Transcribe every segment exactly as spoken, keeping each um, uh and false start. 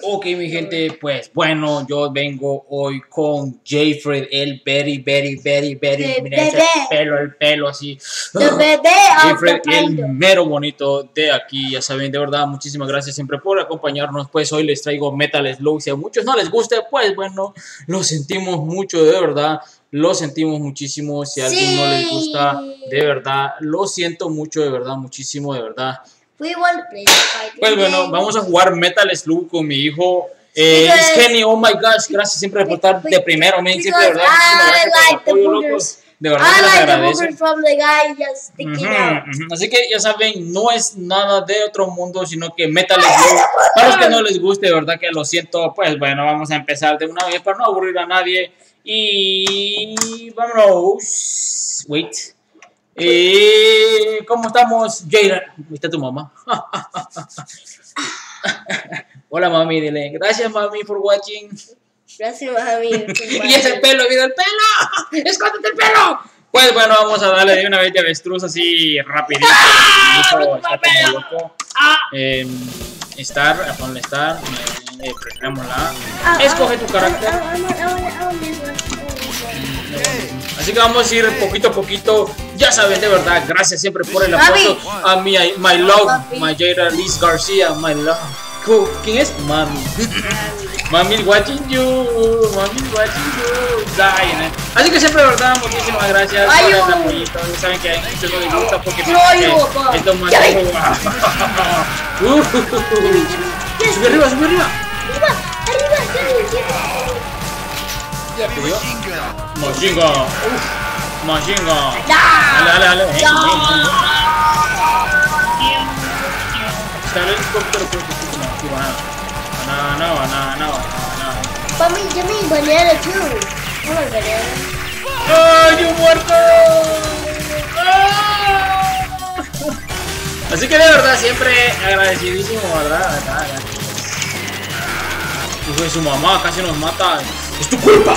Ok, mi gente, pues bueno, yo vengo hoy con Jayfred, el very, very, very, very, mira ese pelo, el pelo así. Jayfred, el mero bonito de aquí, ya saben, de verdad, muchísimas gracias siempre por acompañarnos. Pues hoy les traigo Metal Slug. Si a muchos no les guste, pues bueno, lo sentimos mucho, de verdad. Lo sentimos muchísimo. Si a alguien sí. no les gusta, de verdad, lo siento mucho, de verdad, muchísimo, de verdad. Pues bueno, vamos a jugar Metal Slug con mi hijo. Eh, es Kenny, oh my gosh, gracias siempre por estar de primero, man. Siempre, de verdad, muchísimas gracias por el apoyo, loco. De verdad, I like agradece. From the guy just sticking uh-huh, out. Uh-huh. Así que ya saben, no es nada de otro mundo, sino que Metal Slug. Para los que no les guste, de verdad que lo siento. Pues bueno, vamos a empezar de una vez para no aburrir a nadie. Y vámonos. Wait. Eh, ¿Cómo estamos, Jada? ¿Viste tu mamá? Hola, mami, dile. Gracias, mami, por watching. Gracias, mami. Y ese pelo, vida el pelo. ¡Escóndete el pelo! Pues bueno, vamos a darle de una vez de avestruz así rapidito. ¡Ah! Está como loco. Eh, Star, ponle Star. Eh, presionémosla. Escoge tu carácter. Así que vamos a ir poquito a poquito. Ya saben, de verdad, gracias siempre por el apoyo a mi, my love, my Jada Liz García, my love. ¿Quién es? Mami. Mami watching you, mami watching you. Zion. Así que siempre, de verdad, muchísimas gracias por el apoyo. Ya saben que a muchos no les gusta porque esto más. Sube arriba, sube arriba. Arriba, arriba, ya te dio. Machine gun. Uf, machine gun. Dale, dale, dale. Ven, ven, ven. Está el helicóptero, creo que sí, como banana. Banana, banana, banana. Mami, give me banana too. I want banana. ¡Ay, yo muerto! Así que de verdad, siempre agradecidísimo, ¿verdad? Hijo de su mamá, casi nos mata. ¡Es tu culpa!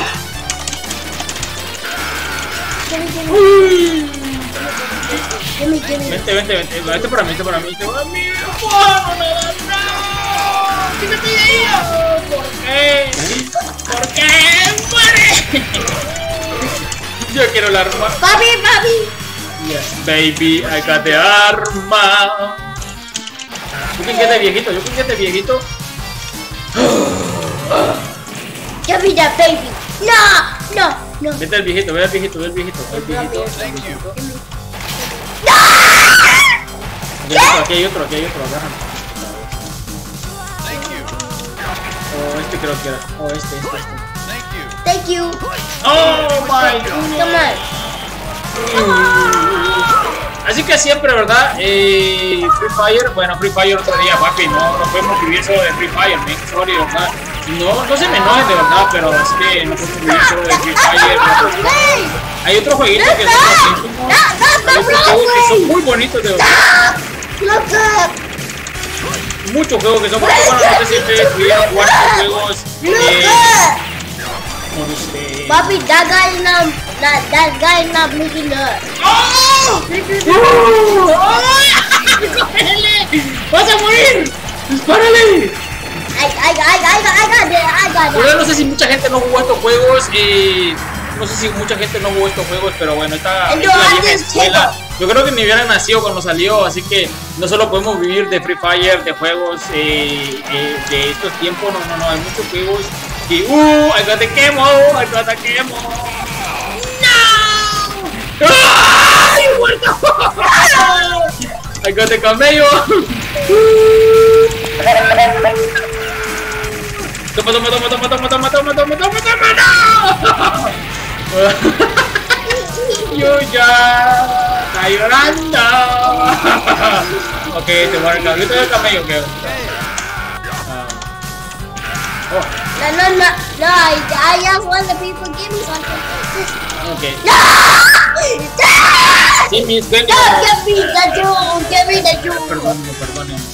Uy. Vente, vente, vente, vente para mí, vente para mí, vente para mí. ¡No, no, no! ¡Quítate de ahí! ¿Por qué? ¿Por qué? ¡Muere! Yo quiero la arma. Papi, papi. Yes, baby, I got the arma. Yo creo que es de viejito, yo creo que es de viejito. Give me that baby. No, no, no. Vete al viejito, ve al viejito, ve al viejito, ve al viejito. No. Aquí hay otro, aquí hay otro, agárrame. Oh, este creo que era. Oh, este, este, este. Thank you. Oh my God. Come on. Así que siempre, ¿verdad? Eh, Free Fire, bueno, Free Fire otro día, papi, no, no podemos vivir solo de Free Fire, man, sorry, ¿verdad? No, no se me enojen de verdad, pero es que no podemos vivir solo de Free Fire. Hay otros jueguitos que son así, hay otros juegos que son muy bonitos de verdad. Muchos juegos que son muy buenos, no sé si ustedes pudieran jugar estos juegos. Eh, por usted. Papi, that guy is not, that, that guy is not moving up. ¡Oh! ¡Oh! ¡Vas a morir! ¡Dispárale! I, I, I, I, I got it, I got it. Bueno, no sé si mucha gente no jugó estos juegos. Eh, no sé si mucha gente no jugó estos juegos, pero bueno, esta es la vieja escuela. Yo creo que ni hubieran nacido cuando salió, así que no solo podemos vivir de Free Fire, de juegos eh, eh, de estos tiempos, no, no, no, hay muchos juegos que, uh, I got the quemo, I got the quemo. ¡No! ¡Ay, muerto! I got the camello. Toma, toma, toma, toma, toma, toma, toma, toma, toma, toma, no. Yo ya está llorando. Ok, te voy a dar el camello, ¿qué? Oh. No, no, no, no, I, I just want the people to give me something. Okay. No! Sí, mis no, give me the jewel, give me the jewel. Perdón, perdón, perdón.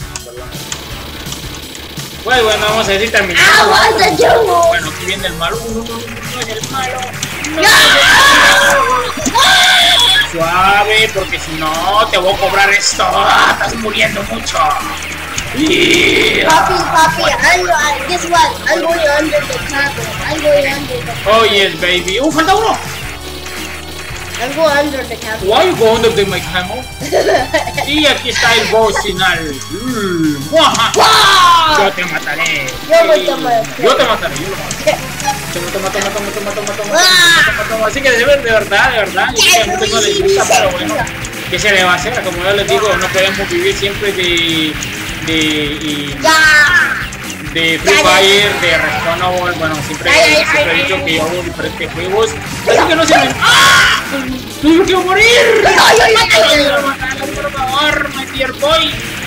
Bueno, bueno, vamos a decir terminado. I want the jewel. Bueno, aquí viene el malo. No, no, no, no es el malo. No, no. Suave, porque si no te voy a cobrar esto. Estás muriendo mucho. Yeah. Papi, papi, I'm, uh, guess what? I'm going under the table. I'm going under the table. Oh yes, baby. Uh, falta uno. I'm going under the table. Why you go under the my camel? Y aquí está el boss final. Mm. Yo te mataré. Yo no te mataré. Yo te mataré. Yo lo mataré. Toma, toma, toma, toma, toma, toma, toma, toma, toma. Así que de verdad, de verdad, yo sé que a muchos no les gusta, pero bueno, ¿qué se le va a hacer? Como yo les digo, no podemos vivir siempre de de y, de Free Fire, de Respawnable. Bueno, siempre, siempre he dicho que yo hago diferentes juegos. Así que no se me... ¡Ah! ¡Yo quiero morir! Por favor, my dear boy.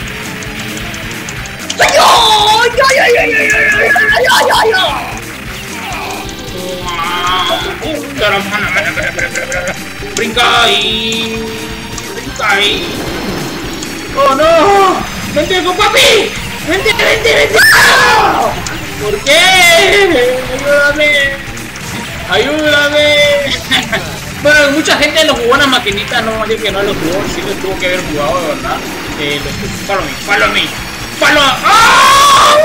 Brinca ahí, brinca ahí. Oh no, vente con papi, vente, vente, vente. ¿Por qué? Ayúdame, ayúdame. Bueno, mucha gente lo jugó en las maquinitas, no más que no lo jugó, sí lo tuvo que haber jugado, de verdad. Eh, los, follow me, follow me, follow. ¡Ah!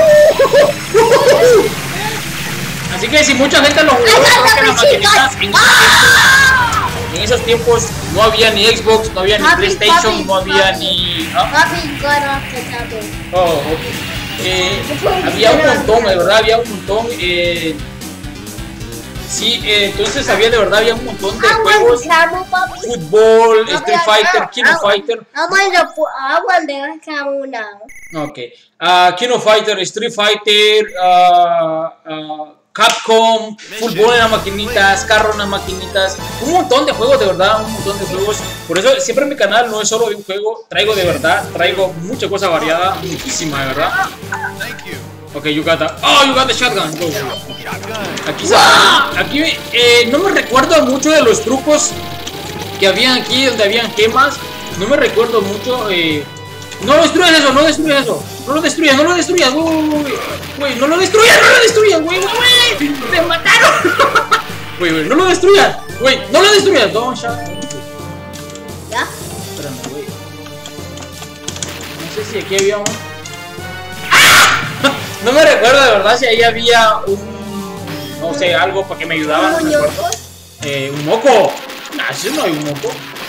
Así que si mucha gente lo jugó, creo que en las maquinitas, en, ¡ah! En esos tiempos no había ni Xbox, no había ni papi, PlayStation, papi, no había papi, ni... ¿Ah? Papi, got off the table. Oh, ok. Eh, había un montón, de verdad, había un montón. Eh, sí, eh, entonces había de verdad, había un montón de juegos. Fútbol, Street Fighter, King of Fighter. I want the camera now. Ok. Uh, King of Fighter, Street Fighter, uh, uh, Capcom, fútbol en las maquinitas, carro en las maquinitas, un montón de juegos, de verdad, un montón de juegos. Por eso siempre en mi canal no es solo de un juego, traigo de verdad, traigo mucha cosa variada, muchísima, de verdad. Ok, you got that. Oh, you got the shotgun. Go. Aquí, aquí eh, no me recuerdo mucho de los trucos que habían aquí, donde habían gemas. No me recuerdo mucho. Eh, no destruyas eso, no destruyas eso. No lo destruyas, no lo destruyas, güey, güey, güey, no lo destruyas, no lo destruyas, güey, güey, me mataron. Güey, güey, no lo destruyas, güey, no lo destruyas, don't shot. ¿Ya? Espérame, güey. No sé si aquí había un... ¡Ah! No me recuerdo de verdad si ahí había un... No sé, algo para que me ayudaba, no me acuerdo. Eh, un moco. Nah, si no hay un moco.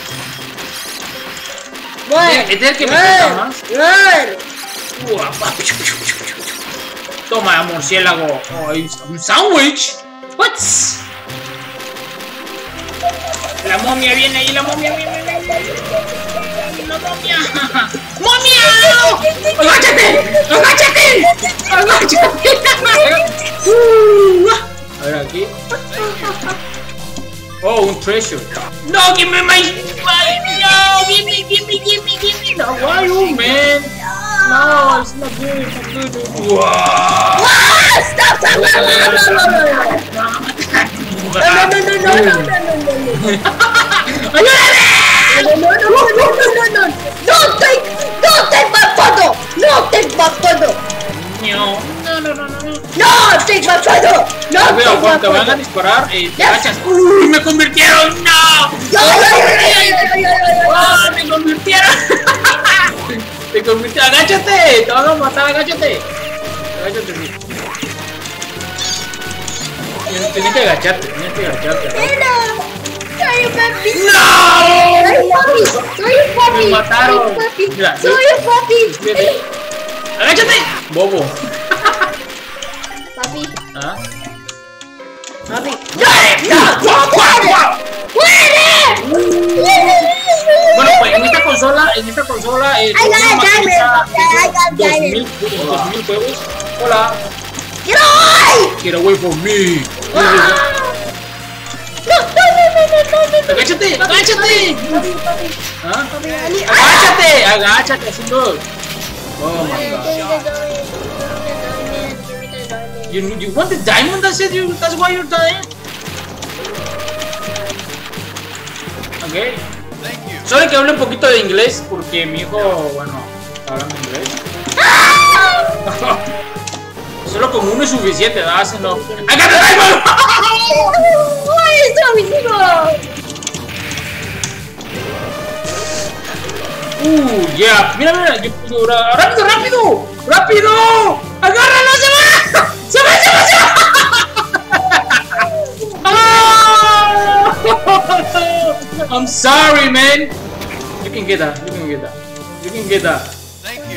Este es el que me cuesta más. Toma, murciélago. Oh, un sándwich. What? La momia viene ahí, la momia viene. La momia. ¡Momia! ¡Agáchate! ¡Agáchate! ¡Agáchate! A ver aquí. Oh, un treasure. No, give me my, my no, give me, give me, give me, give me. No, why you, man? No, it's not good, it's not good. Wow. Stop, stop, no, no, no, no, no, no, no. No, no, no, no, no, no. Don't take, don't take my photo. No, take my photo. No, no, no, no, no. No, take my photo. No, veo, cuando te van a disparar, eh, te agachas. ¡Uy, me convirtieron! ¡No! ¡Oh, me convirtieron! Te convirtieron. ¡Agáchate! Te van a matar, agáchate. Agáchate, sí. Tienes que agacharte, tienes que agacharte. ¡No! ¡Soy un papi! ¡No! ¡Soy un papi! ¡Soy un papi! Me mataron. Mira, ¡Soy un papi! ¡Agáchate! Bobo. Papi. ¿Ah? Papi. ¡No! ¡No! Bueno, pues en esta consola, en esta consola, eh, I got a diamond. I got dos mil juegos. Hola. Get away! Get away from me. No, no, no, no, no. Agáchate, agáchate. Papi, papi. ¿Ah? Papi, I need- Agáchate, agáchate, así no. Oh my god. You, you want the diamond? That's it. You, that's why you're dying. Okay. Solo que hable un poquito de inglés porque mi hijo, bueno, está hablando inglés. Solo con uno es suficiente, dáselo. ¡I got the diamond! Why is that with Uh, yeah. Mira, mira. Yo, yo, rápido, rápido. ¡Rápido! ¡Agárralo! ¡Se va! ¡Se va! ¡Se va! ¡Se va! Oh! I'm sorry, man. You can get that. You can get that. You can get that. Thank you.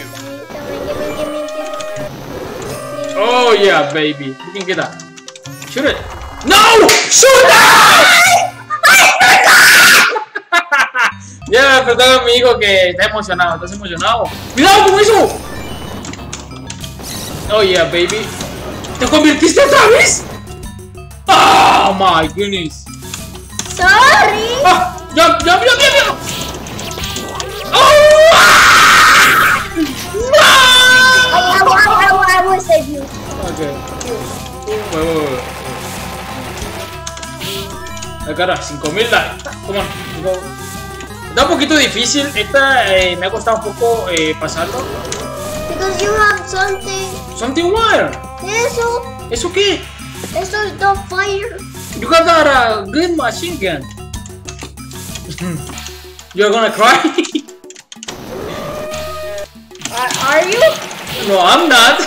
Oh yeah, baby. You can get that. Shoot it. No! Shoot it! Ya, pero tengo a mi hijo que está emocionado. ¿Estás emocionado? ¡Cuidado con eso! Oh yeah, baby. ¿Te convertiste otra vez? Oh my goodness. Sorry. Ah, jump, jump, jump, jump, jump. Oh! No! I, I, I, I will save you. Okay. Wait, wait, wait. Acá, cinco mil likes. Come on. Go. Está un poquito difícil. Esta eh, me ha costado un poco eh, pasarlo. Because you have something. Something what? Eso. ¿Eso qué? Eso is the fire. You got that uh, good machine gun. You're gonna cry? Are, are you? No, I'm not.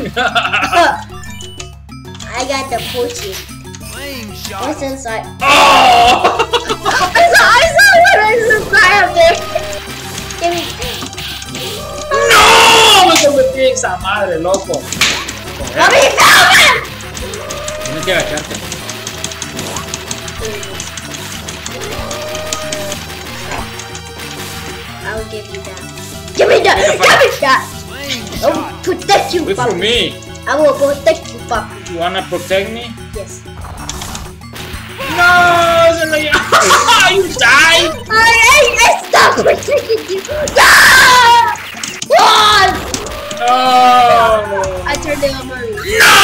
I got the potion. Flame shot. What's inside? Oh! I saw, I saw what is inside of there. Give me. ¡No! Me convertí en esa madre, loco. Mommy, help me! Tienes que agacharte. I'll give you that. Give me that! Give me that! Flame I will shot. protect you, Wait for puppy. me. I will protect you, puppy. You wanna protect me? Yes. No! Se lo llevo. You died! I, I, I stopped protecting you. Ah! What? Oh! I turned it on Marie. No!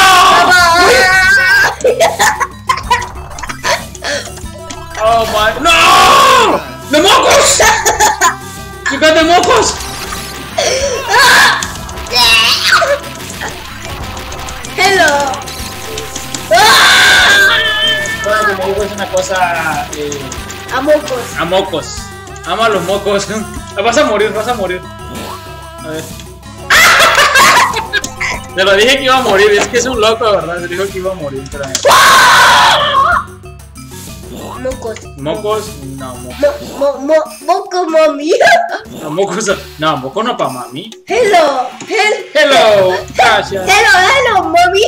Oh my! No! The mocos! You got the mocos! Hello. Bueno, como digo, es una cosa eh, A mocos. a mocos. Ama a los mocos. Vas a morir, vas a morir. A ver. Te lo dije que iba a morir, es que es un loco, de verdad. Se dijo que iba a morir. Espérame. Mocos. Mocos, no, mocos. Mo, mo, mo, moco, mommy. No, mocos, no, moco no pa' mami. Hello. Hel Hello, gracias. Hello, hello, mommy.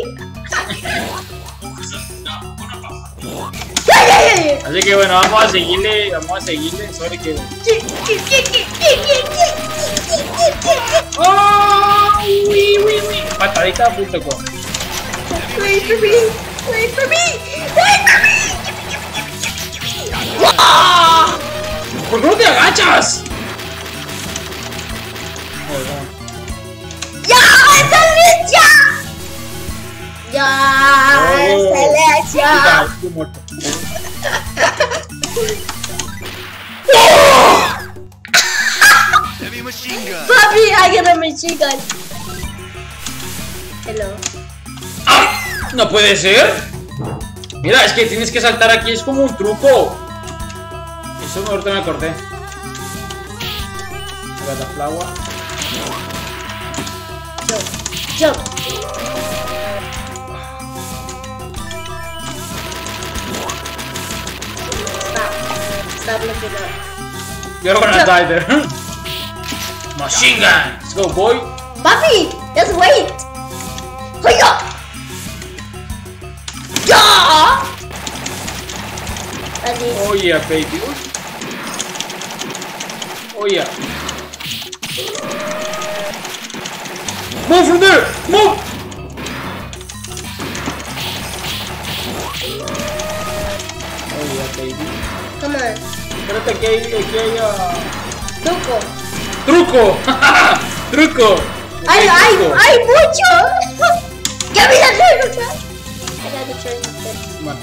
Ay, ay, ay. Así que bueno, vamos a seguirle, vamos a seguirle. Sorry que. Oh, uy, uy, uy. Patadita punto com. Wait for me. Wait for me. Wait for me. ¡Ah! ¿Por qué no te agachas? ¡Ya! ¡Es Alicia! ¡Ya! ¡Es Alicia! Estoy muerto. Heavy machine gun. Papi, I got a machine gun. Hello. ¡Ah! No puede ser. Mira, es que tienes que saltar aquí, es como un truco. Eso ahorita me acordé. Got the flower. Jump. Jump. Stop. Stop looking up. You're gonna die there. Machine gun. Let's go, boy. Papi, just wait. Hiya! Yeah! At least. Oh yeah, baby. Oh yeah. Move from there. Move. Oh yeah, baby. Come on. Espérate que hay, aquí hay uh... Truco. truco. Truco. ¡Ay, ay, Truco. ay, mucho! ¡Give me the treasure chest! I got the treasure chest. Bueno.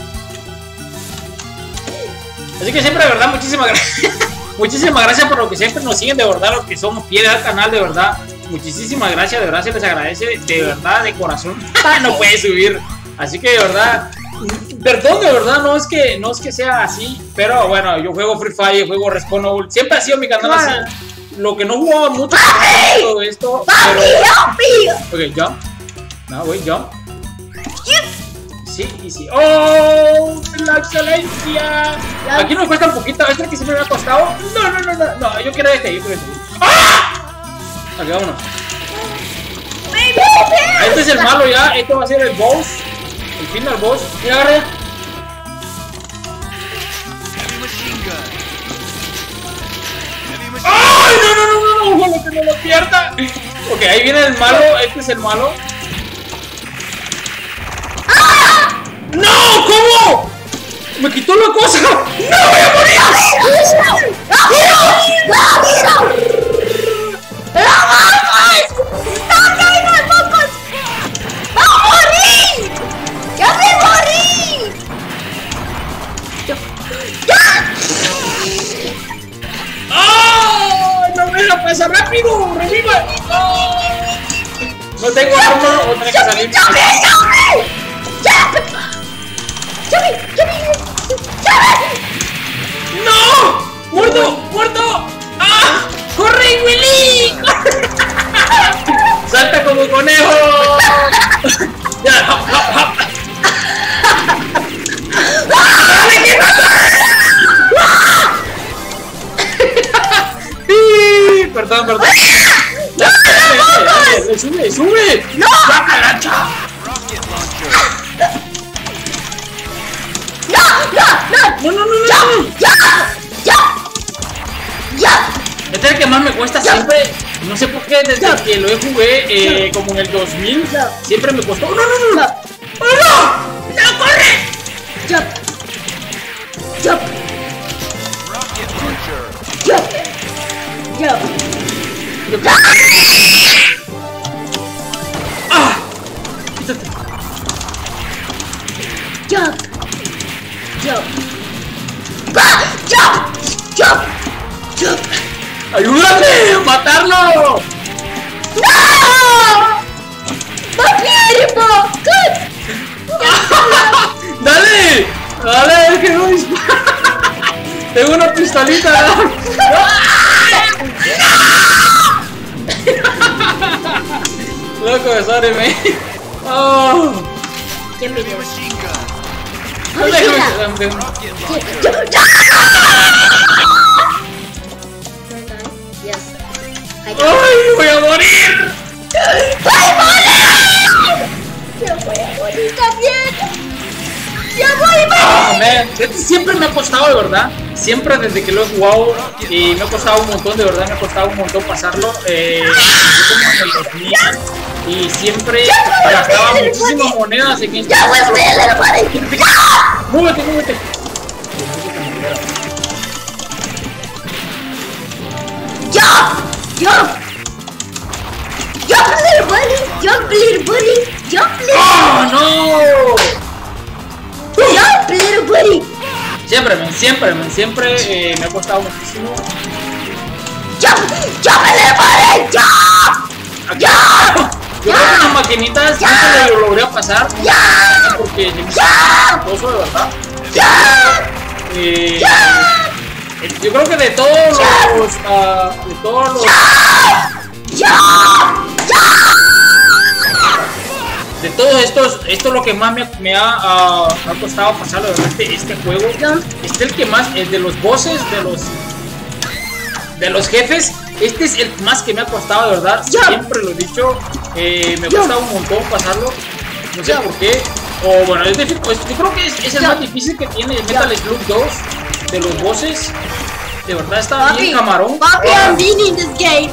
Así que siempre, de verdad, muchísimas gracias. Muchísimas gracias por lo que siempre nos siguen, de verdad, los que somos fieles al canal, de verdad. Muchísimas gracias, de verdad, se les agradece, de verdad, de corazón. No puede subir. Así que, de verdad, perdón, de verdad, no es que, no es que sea así, pero bueno, yo juego Free Fire, juego Respawn, siempre ha sido mi canal Claro. así. lo que no jugaba mucho todo esto. ¡Papi, pero... Ok, jump. No, wait, jump. Sí, y sí. ¡Oh! ¡La excelencia! Aquí nos cuesta un poquito. Este que siempre me ha costado. No, no, no, no. No, yo quiero este. Yo quiero este. ¡Ah! Ok, vámonos. Este es el malo ya. Este va a ser el boss. El final boss. Mira, agarra. ¡Ay! No, no, no, no, no. Ojalá que no lo pierda. Ok, ahí viene el malo. Este es el malo. ¡No! ¿Cómo? ¡Me quitó la cosa! ¡No voy a morir! ¡Rápido! ¡Rápido! ¡No mames! ¡No caigas, mocos! ¡Va a morir! ¡Ya me morí! ¡Ya! ¡Oh! ¡No me deja pasar rápido! ¡Reviva! ¡Oh! No tengo arma o tengo que salir. ¡Llame! ¡Llame! ¡Llame! ¡Llame! ¡Llame! ¡No! ¡Muerto! ¡Muerto! ¡Ah! ¡Corre, Willy! ¡Salta como conejo! ¡Ya! ¡Hop, hop, hop! Perdón, perdón. ¡Sube, sube! ¡No! ¡La calacha! ¡No! ¡No! ¡No, no, no, no! ¡Ya! ¡Ya! ¡Ya! Este es el que más me cuesta siempre. No sé por qué, desde que lo jugué eh, como en el dos mil, siempre me costó. ¡No, no, no! ¡No! ¡Oh, no! ¡No, corre! ¡Jump! ¡Jump! ¡Jump! ¡Jump! ¡Ah! Quítate. ¡Jump! ¡Jump! ¡Ah! ¡Jump! ¡Jump! ¡Jump! ¡Ayúdame! ¡Matarlo! ¡No! ¡Papi, ¡Dale! ¡Dale! ¡Es que no dispara! ¡Tengo una pistolita! ¡No! ¡Loco, sorry, me! ¡Oh! ¿Quién me dio? Déjame, ¡ay, voy a morir! ¡Voy a morir! ¡Yo voy a morir también! ¡Ya voy a morir! Oh, man. Este siempre me ha costado, de verdad. Siempre desde que lo he jugado y me ha costado un montón, de verdad, me ha costado un montón pasarlo. Eh, yo como en el dos mil y siempre gastaba muchísimas monedas en este. ¡Ya voy a morir! ¡Múvete, múvete! ¡Jump! ¡Jump! ¡Jump, little buddy! ¡Jump, little buddy! ¡Jump, little ¡Oh, no! ¡Jump, little buddy! Siempre, man, siempre, man, siempre eh, me ha costado muchísimo. ¡Jump! ¡Jump, little buddy! ¡Jump! ¡Jump! Yo creo que en las maquinitas nunca lo logré pasar. ¡Ya! Porque es ¡Ya! costoso, de verdad. ¡Ya! Eh, ¡Ya! yo creo que de todos los. Uh, de todos los. ¡Ya! ¡Ya! De todos estos, esto es lo que más me, me ha, uh, me ha costado pasar, de verdad, este, este juego. Este es el que más, el de los bosses, de los. De los jefes. Este es el más que me ha costado, de verdad. Siempre lo he dicho. Eh, me ha costado un montón pasarlo. No sé por qué. O bueno, es difícil, pues, yo creo que es, es el más difícil que tiene el Metal Slug dos. De los bosses. De verdad está bien camarón. Papi, I'm beating this game.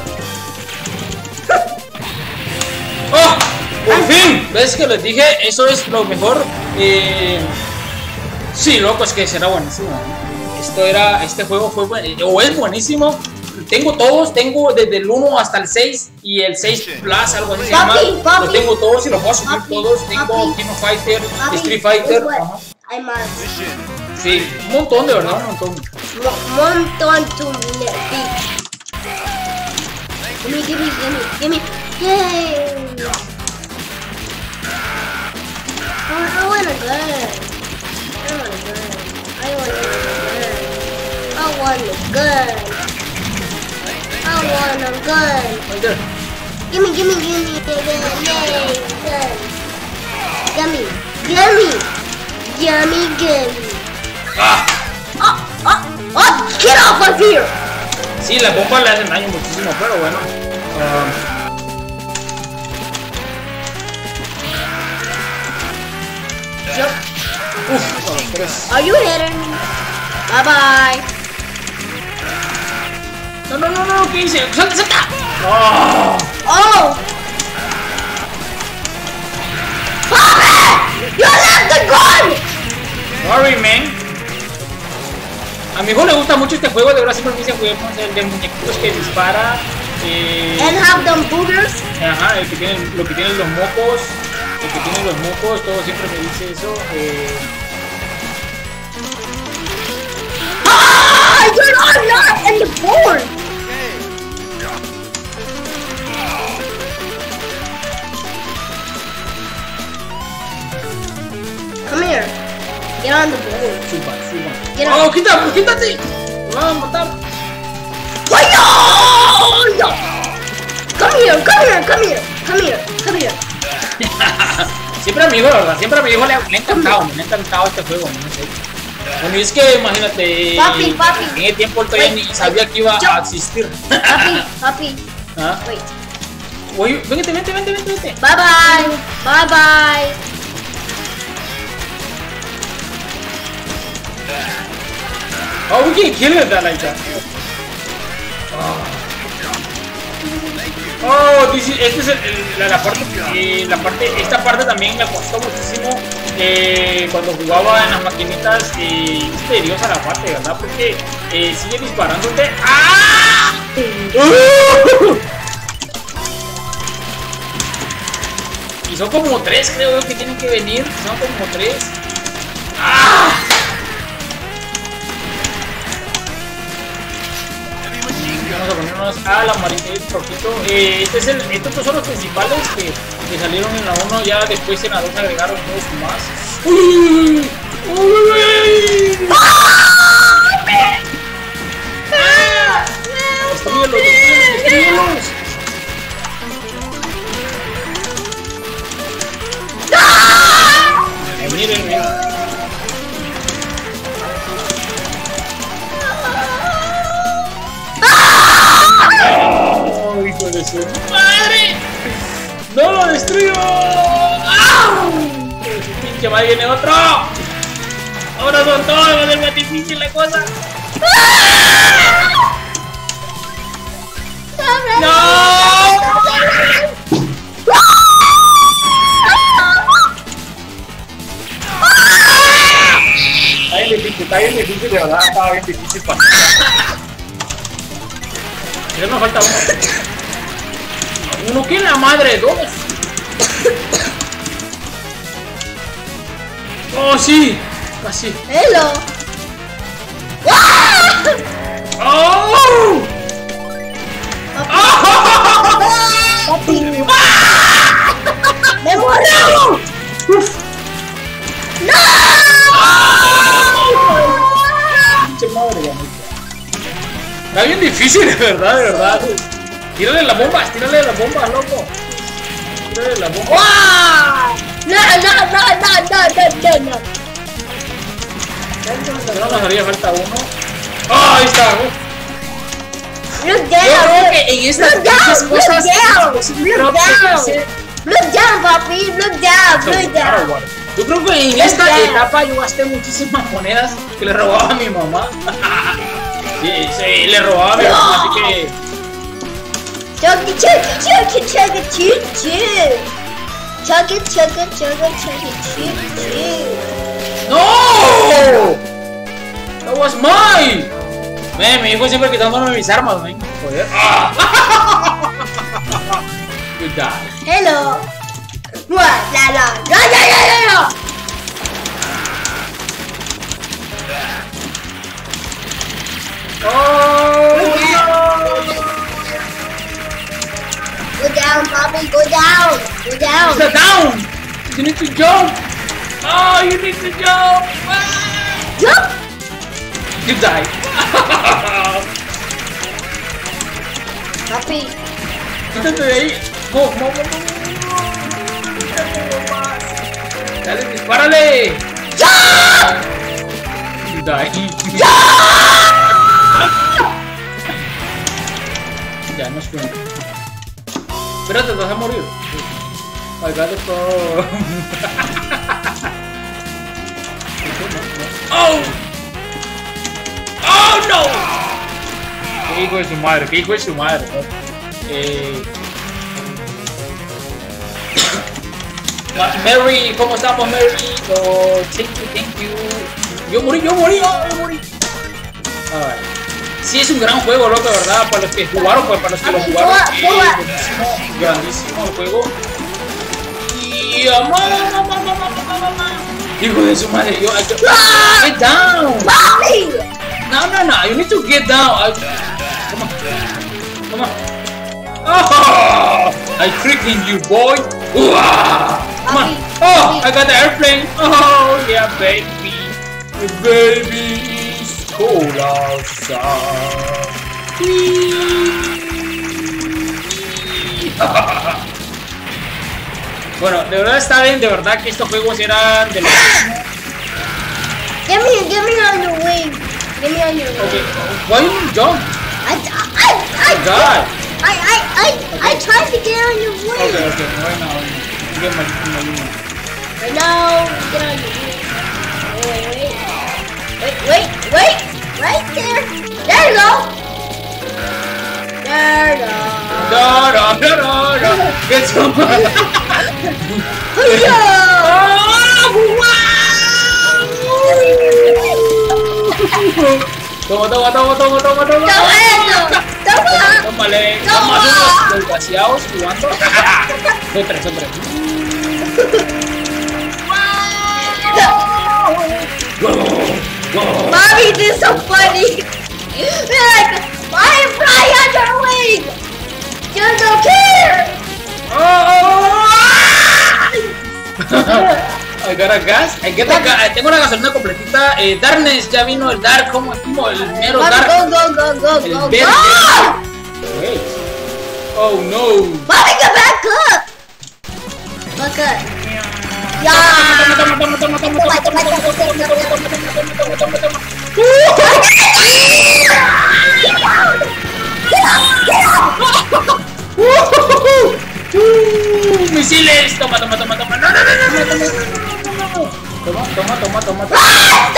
¡Oh! ¡Por fin! ¿Ves que les dije? Eso es lo mejor. Eh... Sí, loco, es que será buenísimo. Esto era, este juego fue buen, o es buenísimo. Tengo todos, tengo desde el uno hasta el seis y el seis Plus, algo así se llama. Los tengo todos y los voy a subir todos. Tengo King of Fighter, Street Fighter. Ajá. Hay más. Sí, un montón, de verdad, un montón. Un montón to Gimme, gimme, gimme, gimme. Yay! Oh, I want a gun. I want a gun. I want a gun. I want a gun. I want a gun. Right there. Gimme, gimme, gimme a gun. Yay, gun. Gimme, gimme, gimme, gimme. ¡Ah! Oh, oh, oh, get off of here. Sí, las bombas le hacen daño muchísimo, pero bueno. Um, Yep. uf, a los tres. Are you hitting me? Bye bye. No, no, no, no, ¿qué hice? ¡Salta, salta! ¡Oh! Oh! Bobby! You left the gun! Sorry, man. A mi hijo le gusta mucho este juego, de verdad siempre me dice juguemos el de muñequitos que dispara. Eh, And have them boogers? Ajá, el que tiene, lo que tiene los mocos. El que tiene los mocos, todo siempre me dice eso. Eh... Ah! You're not, not in the board! Come here. Get on the board. Suba, suba. Get ¡Oh, on. quítate, quítate! ¡Me van a matar! Why-yo! Come here, come here, come here, come here, come here. Siempre a mi hijo, la verdad, siempre a mi hijo le, le ha encantado, me ha encantado este juego, no sé. Bueno, y es que imagínate, Papi, papi. en ese tiempo él todavía Wait, ni sabía que iba yo- a existir. Papi, papi. ¿Ah? Wait. Oye, vente, vente, vente, vente, vente. Bye bye. Bye bye. Oh, we can kill it that like that. Oh, this is, este es el, el- la, la parte, eh, la parte, esta parte también me costó muchísimo eh, cuando jugaba en las maquinitas. Eh, es tediosa la parte, ¿verdad? Porque eh, sigue disparándote. ¡Ah! Y son como tres, creo yo, que tienen que venir. Son como tres. ¡Ah! Vamos a ponernos a la marita un poquito. Eh, este es el, estos son los principales que, que salieron en la uno. Ya después en la dos agregaron dos más. ¡Uy! ¡Uy! ¡Destrúyelos! ¡Destrúyelos! Eh, miren, miren. ¡Oh, hijo de su madre! ¡No lo destruyó! ¡Ah! ¡Su pinche madre viene otro! Ahora son todos, va a ser más difícil la cosa. ¡No! Está bien difícil, está bien difícil, de verdad, estaba bien difícil para ya nos falta uno. Uno que la madre, dos. Oh, sí, casi. Hello. ¡Oh! Papi. ¡Me morro! ¡No! Pinche madre, ya. Está bien difícil, de verdad, de verdad. Tírale las bombas, tírale las bombas, loco. Tírale las bombas. ¡Wow! No, no, no, no, no, no, no, no. No nos haría falta uno. ¡Oh, ahí está! Look Yo creo down. que en estas Look down. estas Look cosas, down. estas cosas Look creo que down. hacer- Look down, papi. Look down. Look down. Yo creo que en Look esta down. etapa yo gasté muchísimas monedas que le robaba a mi mamá. Sí, sí, le robaba a mi mamá, así que... Chugga, chugga, chugga, chugga, choo, choo. Chugga, chugga, chugga, chugga, choo, choo. ¡No! That was mine. Man, mi hijo siempre quitándome mis armas, man. Joder. Ah. Good die. Hello. What? La la. No, no, no, no, no. Oh, Go down, Bobby. Go down. Go down. Sit down. You need to jump. Oh, you need to jump. Ah. Jump. You die. Papi. Quítate de ahí. No, no, no, no. Dale, dispárale. ¡Ya! Die. ¡Ya! Ya, no es que. Espérate, te vas a morir. I got it from. ¡Oh! ¡Oh, no! ¡Qué hijo de su madre! ¡Qué hijo de su madre! ¿No? Eh... Mary, ¿cómo estamos, Mary? Oh, thank you, thank you. Yo morí, yo morí, yo morí. Alright. Sí, es un gran juego, loco, ¿verdad? Para los que jugaron, pues para los que lo jugaron. Eh, buenísimo, grandísimo el juego. Y... mamá, mamá, mamá, mamá, mamá. Hijo de su madre, yo... I, get down! Mommy! No, no, no, you need to get down. I, come on. Come on. Oh! I tricking you, boy. Come on. Oh, I got the airplane. Oh, yeah, baby. The baby is cold outside. Bueno, de verdad está bien, de verdad que estos juegos eran de los... Give me, give me on your wing. Give me on your wing. Okay, why you jump? I, I, I, God. I, I, I, I tried to get on your wing. Okay, okay, right now, get my, my unit. Right now, get on your wing. Wait, wait, wait, wait, wait, right there. There you go. There you go. Da da da da da. Get some. Toma, toma, toma, toma, toma, toma. Toma eso. Toma. Tómale. Toma. Toma unos desgraciados jugando. Son tres, son tres. Mommy, this is so funny. You're like, I'm flying on your wing. You don't care. I got a gas. I get a gas. Tengo una gasolina completita. Eh, Darkness ya vino el Dark. ¿Cómo es como el mero Dark? Go, go, go, go, El go, verde. go. Wait. Oh no. Mommy, get back up. Back up. Yeah. Toma, toma, toma, toma, toma, toma, toma, toma, toma, toma, toma, toma. Misiles. Toma, toma, toma, toma. No, no, no, no, no, no. Toma, toma, toma, toma, toma.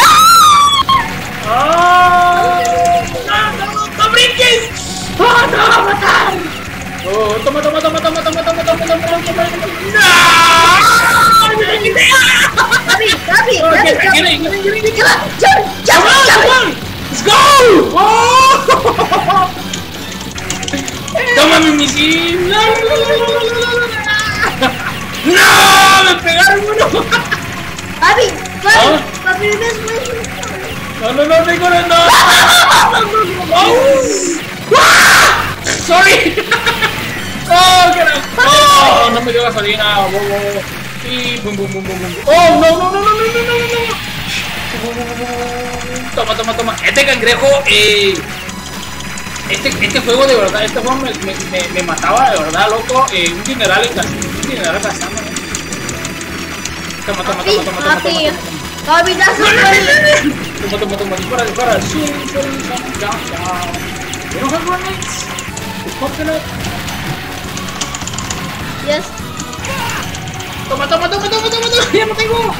¡Ah! ¡No, no, no brinques! ¡Ah, no, va a matar! Oh, toma, toma, toma, toma, toma, toma, toma, toma, toma, toma. ¡No! ¡Me quité! Gabi, Gabi, Oh, Gabi, get, Gabi. get in, get in, get in, get in. Come on, jump, jump, Come on, jump. come on! Let's go! Oh! ¡Toma mi misil! ¡No! ¡No! ¡Me pegaron uno! Gabi, Gabi, ¿Ah? Gabi, ves, ves. No, no, no, tengo no, no. Oh. Sorry. Oh, get out. Oh, no me dio gasolina. Oh, oh. Y boom, boom, boom, boom, boom. Oh, no, no, no, no, no, no, no, no. Toma, toma, toma. Este cangrejo, eh, este, este juego de verdad, este juego me, me, me, me mataba de verdad, loco. Eh, un dineral en casa, un dineral gastando. Toma, toma, toma, toma, toma, toma, toma. Gabi, that's so funny. Toma, toma, toma, dispara, dispara. Sí, sí, sí, down, down. We don't have grenades. It's coconut. Yes. Toma, toma, toma, toma, toma, toma. Ya no tengo.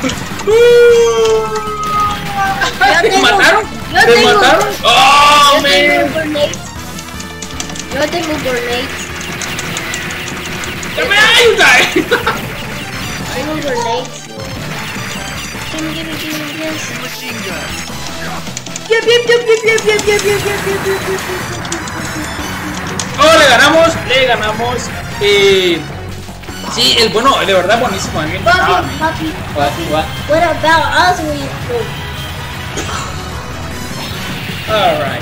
Yo ¿Te tengo- mataron? yo ¿Te tengo- mataron? Oh, Yo tengo man. grenades. Yo tengo grenades. Dame ayuda. Tengo grenades. Gimme, gimme, gimme, yes. Machine gun. Yep, yep, yep, yep, yep, yep, yep, yep, yep, yep, yep, yep. Oh, le ganamos, le ganamos. Eh, sí, el bueno, de verdad buenísimo. A mí me encantaba. Papi, papi, What, what? what about us when you go? Alright.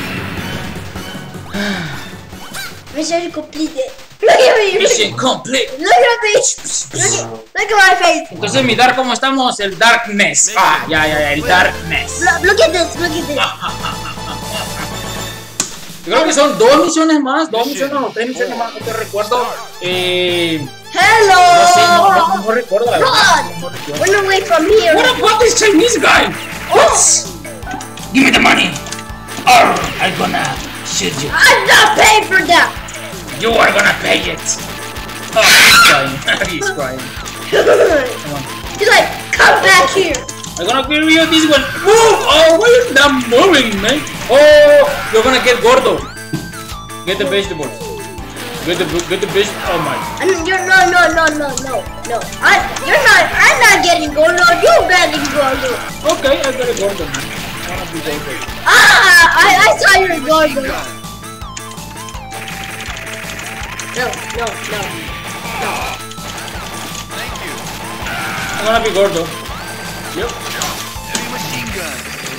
Mission completed. Look at me. Look, Mission complete. look at me. Look at, look at my face. Entonces, mi Dark, ¿cómo estamos? El Darkness. Ah, ya, ya, ya, el Darkness. Look, look at this. Look at this. Yo creo que son dos misiones más, dos misiones o tres misiones más, no te recuerdo. Eh, Hello. no sé, no, no, no recuerdo la verdad. No, no recuerdo. Run away from here. What about this Chinese guy? What? Give me the money. Or I'm gonna shoot you. I'm not paying for that. You are gonna pay it. Oh, he's crying. He's crying. Come on. He's like, come back here. I'm gonna give you this one. Move! Oh, why is that moving, man? Oh, you're gonna get gordo. Get the vegetables. Get the get the veg. Oh my. And you're no no no no no no. I you're not. I'm not getting gordo. You're getting gordo. Okay, I got a gordo. Man. I wanna be gordo. Ah! I I saw your gordo. No no no no. Thank you. I'm gonna be gordo. Yep. Heavy machine gun.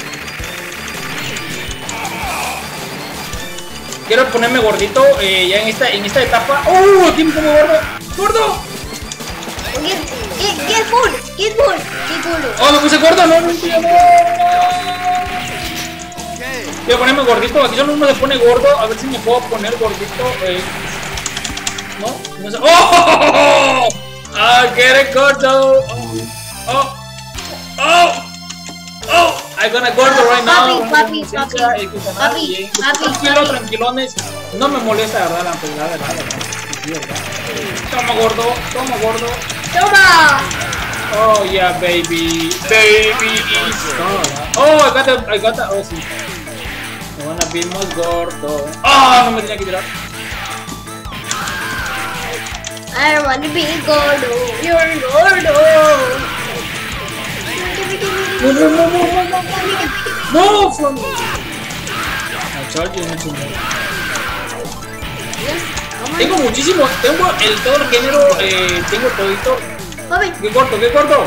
Quiero ponerme gordito eh, ya en esta en esta etapa. ¡Oh! Aquí me como gordo. ¡Gordo! Get get get food. Get food. Get food. ¡Oh! Me puse gordo. No, no entiendo. Okay. Quiero ponerme gordito. Aquí solo uno se pone gordo. A ver si me puedo poner gordito. Eh. No, no sé. ¡Oh! ¡Ah! ¡Get it gordo! ¡Oh! ¡Oh! ¡Oh! I'm gonna gordo right now. Papi, papi, papi, papi, papi, Tranquilo, papi. tranquilones. No me molesta, la verdad, la verdad, la verdad. Toma gordo, toma gordo. Toma. Oh yeah, baby, baby. Oh, I got the, I got the. Oh sí. Me van a be más gordo. Oh, no me tenía que tirar. I don't want to be gordo. You're gordo. No, no, no, no, no, no, no, from me. I told you not to move. Tengo muchísimo, tengo el todo el género, eh, tengo todito. Papi. ¿Qué corto? ¿Qué corto?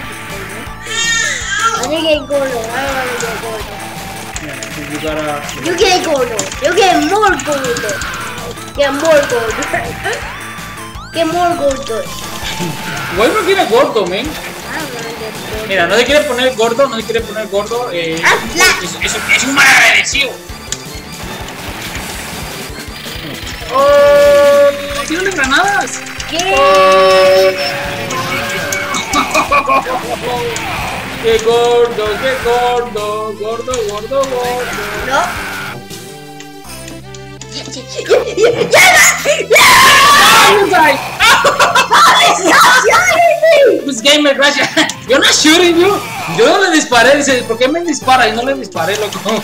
I didn't get gordo. I don't want to get gordo. Yeah, you gotta. You get gordo. You get more gordo. Get more gordo. Get more gordo. Why no quiere gordo, man? I don't want to get gordo. Mira, no se quiere poner gordo, no se quiere poner gordo. Eh, Ah, flat. es, es, es un malagradecido. ¡Oh! ¡Tírale granadas! Yeah. ¡Qué gordo, qué gordo! Gordo, gordo, gordo. No. ¡Ah, guy! Pues gamer, gracias. Yo no shooting you. Yo no le disparé. Dice, ¿por qué me dispara? Y no le disparé, loco.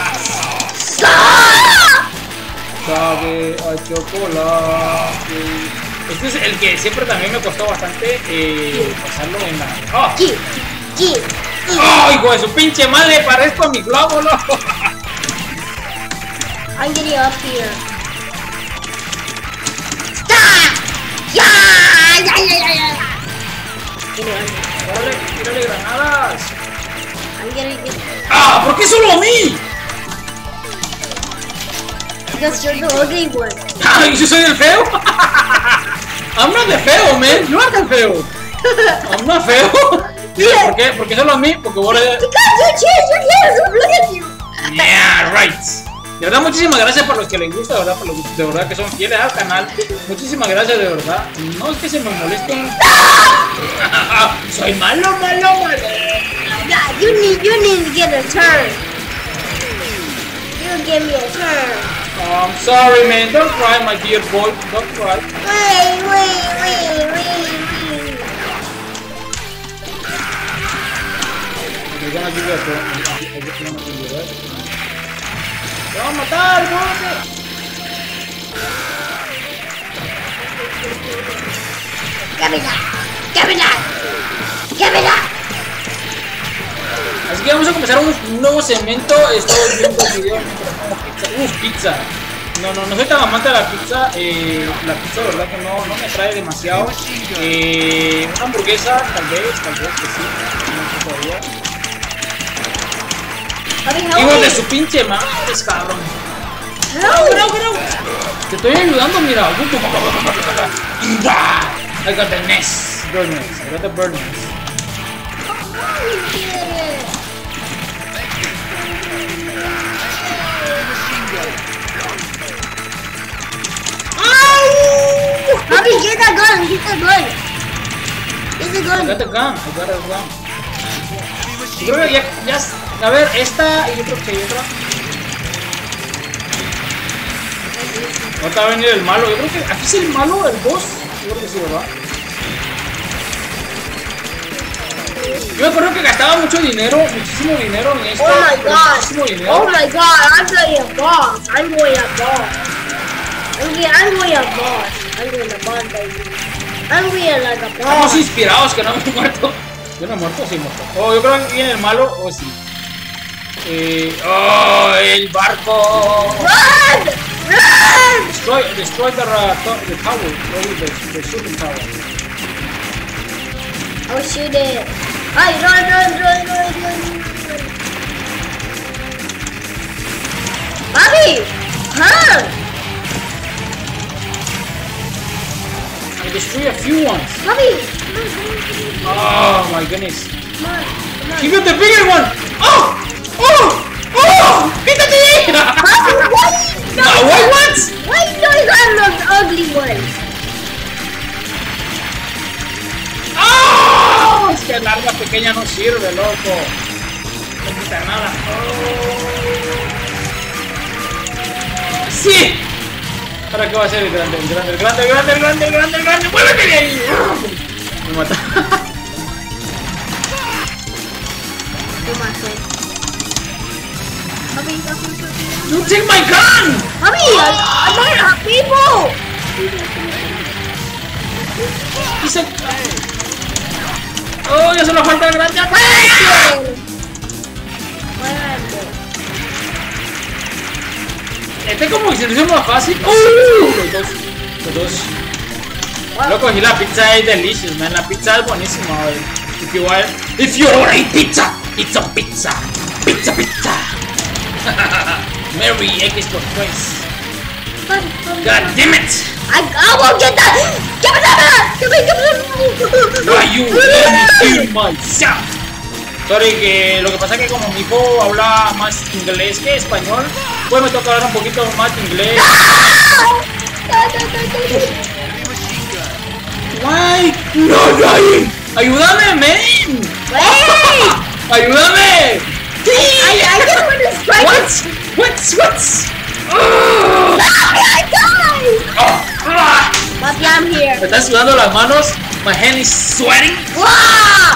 Sabe a chocolate. Este es el que siempre también me costó bastante eh, pasarlo en la. ¡Oh! Get, get. ¡Oh, hijo de su pinche madre! Parezco a mi globo, loco. I'm getting up here. Stop! Yeah! Yeah, yeah, yeah, yeah. Dale, tírale granadas. I'm gonna get. ¡Ah! ¿Por qué solo a mí? Because you're the ugly one. ¡Ay, yo soy el feo! I'm not the feo, man. You are the feo. I'm not feo. Yeah. ¿Por qué? ¿Por qué solo a mí? Porque vos eres... Because you changed your hair. Look at you. Yeah, right. De verdad, muchísimas gracias por los que les gusta, de verdad, por los de verdad que son fieles al canal. Muchísimas gracias, de verdad. No es que se me molesten. Soy malo, malo, malo. Yeah, you need, you need to get a turn. You give me a turn. Oh, I'm sorry, man. Don't cry, my dear boy. Don't cry. Wait, wait, wait, wait, wait. You're gonna give it a turn. ¡Te va a matar, gordo! Give me that. Give me that. Give me that. Así que vamos a comenzar un, un nuevo segmento. Estoy viendo el video mientras como pizza. Uf, pizza. No, no, no soy tan amante de la pizza. Eh, la pizza, de verdad que no, no me atrae demasiado. Eh, una hamburguesa, tal vez, tal vez que sí. No sé todavía. Hijo de su pinche madre, cabrón. No, no, no. Te estoy ayudando, mira. I got the nest. Bird nest. I got the bird nest. Papi, get that gun, get that gun. Get the I gun. got the gun, I got the gun. Yo creo que ya, ya, a ver, esta y yo creo que hay otra. Ahorita va a venir el malo, yo creo que aquí es el malo, el boss. Yo creo que sí, ¿verdad? Yo me acuerdo que gastaba mucho dinero, muchísimo dinero en esto. Oh my god. Muchísimo dinero. Oh my god, I'm going a boss. I'm going a boss. I'm going, I'm going a boss. I'm going a boss, baby. I'm going like a Estamos boss. inspirados que no me he muerto. Yo no he muerto, sí he muerto. Oh, yo creo que viene el malo, oh sí. Eh, oh, el barco. Run! Run! Destroy, destroy the, uh, the tower, the, the shooting tower. I'll shoot it. Ay, run, run, run, run, run, run. Bobby! Huh? I destroy a few ones. Bobby! Oh my goodness. Come on, come on. He got the bigger one. Oh! Oh! Oh! Quítate! Bobby, why? No, why what? Why do you have those ugly ones? ¡Oh! Es que la arma pequeña no sirve, loco. No quita nada. Oh. ¡Sí! ¿Ahora qué va a hacer el grande? El grande, el grande, el grande, el grande, el grande, el grande. ¡Muévete de ahí! Me mata. Bobby, Bobby, Bobby. You take my gun! Bobby, I, I'm not hurt people! Dice... ¡Oh, ya solo falta el grande! Este como que se hizo más fácil. ¡Uh! Los dos. Los dos. Loco, y la pizza es delicious, man. La pizza es buenísima, güey. If you want, if you want to eat pizza, it's a pizza. Pizza, pizza. Mary X por tres. God damn it! I, I won't get that! Give me that! Give me, give me! Why you let me kill myself? Sorry, que lo que pasa es que como mi hijo habla más inglés que español, pues me toca hablar un poquito más inglés. Why? No, dying. Ayúdame, man. Wait! Ayúdame. I, I just want to strike What? it. What? What? Oh. Bobby, I died! Oh. Ah. Bobby, I'm here. Me están sudando las manos. My hand is sweating. Wow!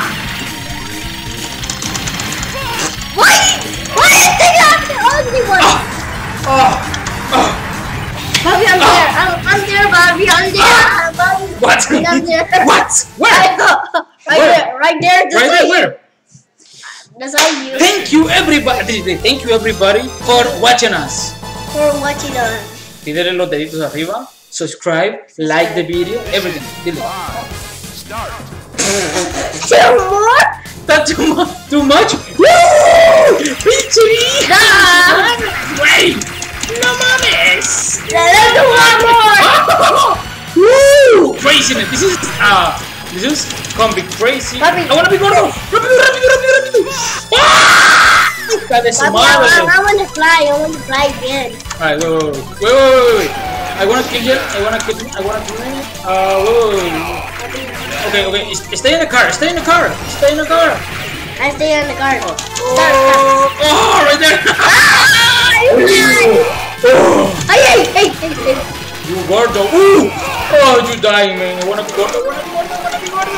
Why? Why is it not the ugly one? Oh. Oh. Oh. Bobby, I'm Oh. there. I'm, I'm there, Bobby. I'm there. Bobby. What? I'm there. What? Where? right Where? there. Right there. Just Right like there, where? That's like you. Thank you everybody. Thank you everybody for watching us. For watching us. Pídele los deditos arriba. Subscribe, like the video, everything. Dile. Start. Two more? That's too much. Too much? Woo! Victory! Done. Wait! No mames! Let's do one more. Woo! Craziness. This is uh this is gonna be crazy. Papi. I wanna be gordo. Rápido, rápido, rápido, rápido. ¡Ah! Hija de su Bobby, I, madre. I, I want to fly. I want to fly again. Alright, wait, wait, wait, wait, wait, wait, wait. I wanna kill him. I wanna kill him. I wanna kill him. Uh, wait, wait, wait. Okay, okay. Stay in the car. Stay in the car. Stay in the car. I stay on the car. Oh, Start, start. oh, right there. Ah, you died. Oh, Hey, hey, hey, hey, hey. you gordo. Ooh. Oh, you dying, man. I wanna be gordo. I wanna be gordo. I wanna be gordo.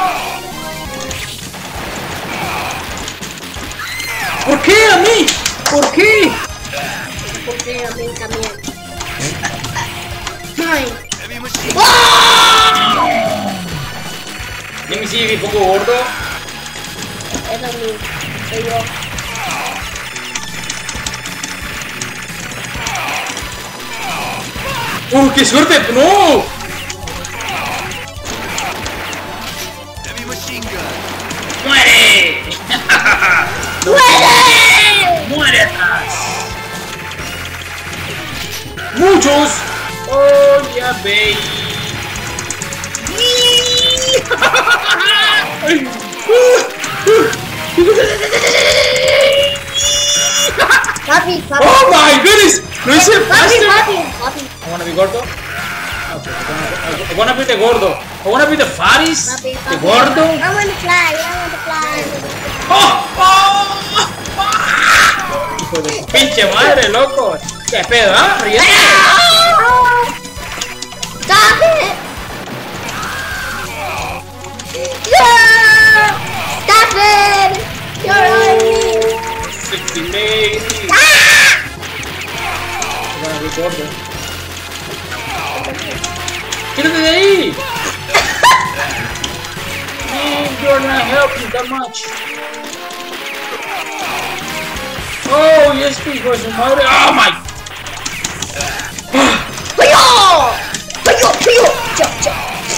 ¿Por qué a mí? ¿Por qué? Porque a mí también. Mine. Heavy machine gun. Ya me sigue un poco gordo. Es a mí. Soy yo. ¡Uh, qué suerte! ¡No! Heavy machine gun. ¡Muere! ¡Muere! ¡Muere atrás! ¡Muchos! ¡Oh, ya veis! Papi, papi. ¡Oh, my goodness! ¡Lo hice Papi, faster! papi, papi. I wanna be gordo. Okay, I I wanna be the gordo. I wanna be the fatties. Papi, The papi. gordo. I want to fly, I want to fly. ¡Oh! ¡Oh! ¡Oh! Hijo de su pinche madre, loco. ¿Qué pedo, ah? Ríete. Stop it! Yeah! Stop it! You're on me! Sexy lady. Ah! I wanna be gordo. ¡Quítate de ahí! Man, you're not helping that much. Oh, yes, hijo de su madre. Oh my. Hiyo! Hiyo! Hiyo! Jump, jump.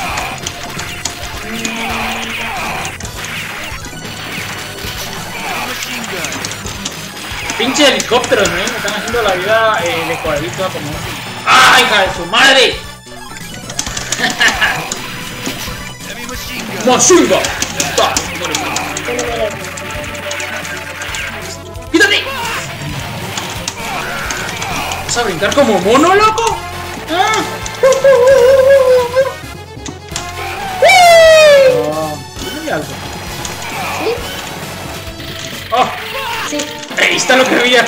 Heavy machine gun. Pinche helicópteros, ¿no? Me están haciendo la vida eh, de cuadrito a como. ¡Ah, hija de su madre! Heavy machine gun. ¡Machunga! ¡Quítate! ¿Vas a brincar como mono, loco? ¿Ah? Oh, dime algo. ¿Sí? Oh, Sí. ahí está lo que había.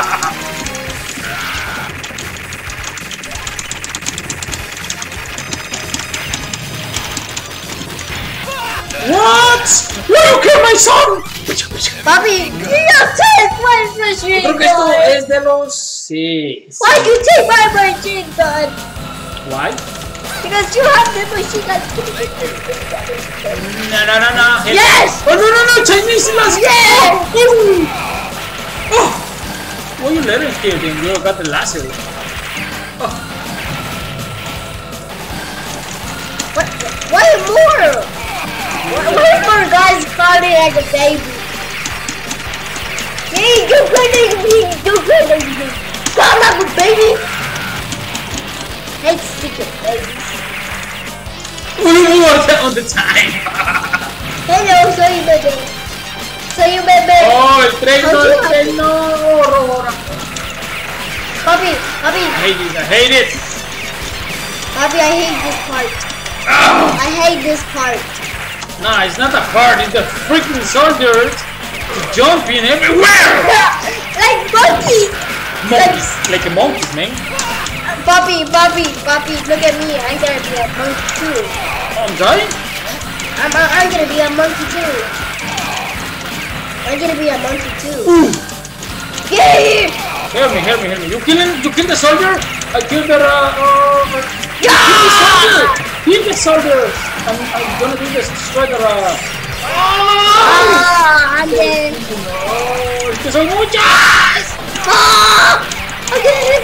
What? Look at my son. Papi, you don't take my machine Creo que esto gun. es de los. Sí. sí. Why'd you take my machine gun? Why? Because you have the machine gun. No, no, no, no. Yes! Oh, no, no, no. Chinese las. Yes! Oh. Why you let him kill him? You got the laser. Oh. What? Why more? Why, why more guys crying like a baby? Hey, you're gonna be, you're gonna be. Cry like a baby? Hate stupid babies. We were on the time. Hello, soy bebé. Soy un bebé. Oh, el tren no, el tren no. Ahora. Papi, papi, I hate this. I hate it. papi, I hate this part. Ah. I hate this part. No, it's not a part. It's the freaking soldiers jumping everywhere. Like monkey. Monkeys, like a monkeys, man. Papi, papi, papi, look at me. I'm gonna be a monkey too. Oh, I'm sorry. I'm, I'm gonna be a monkey too. I'm gonna be a monkey too. Ooh. Yeah! Help me, help me, help me. You killing? You killed the soldier? I killed the. Uh, uh, Yeah! Kill the soldier. I'm, I'm gonna do this. Destroy the. Uh, Ah, I'm dead. oh, es que son muchas. Ah! Okay.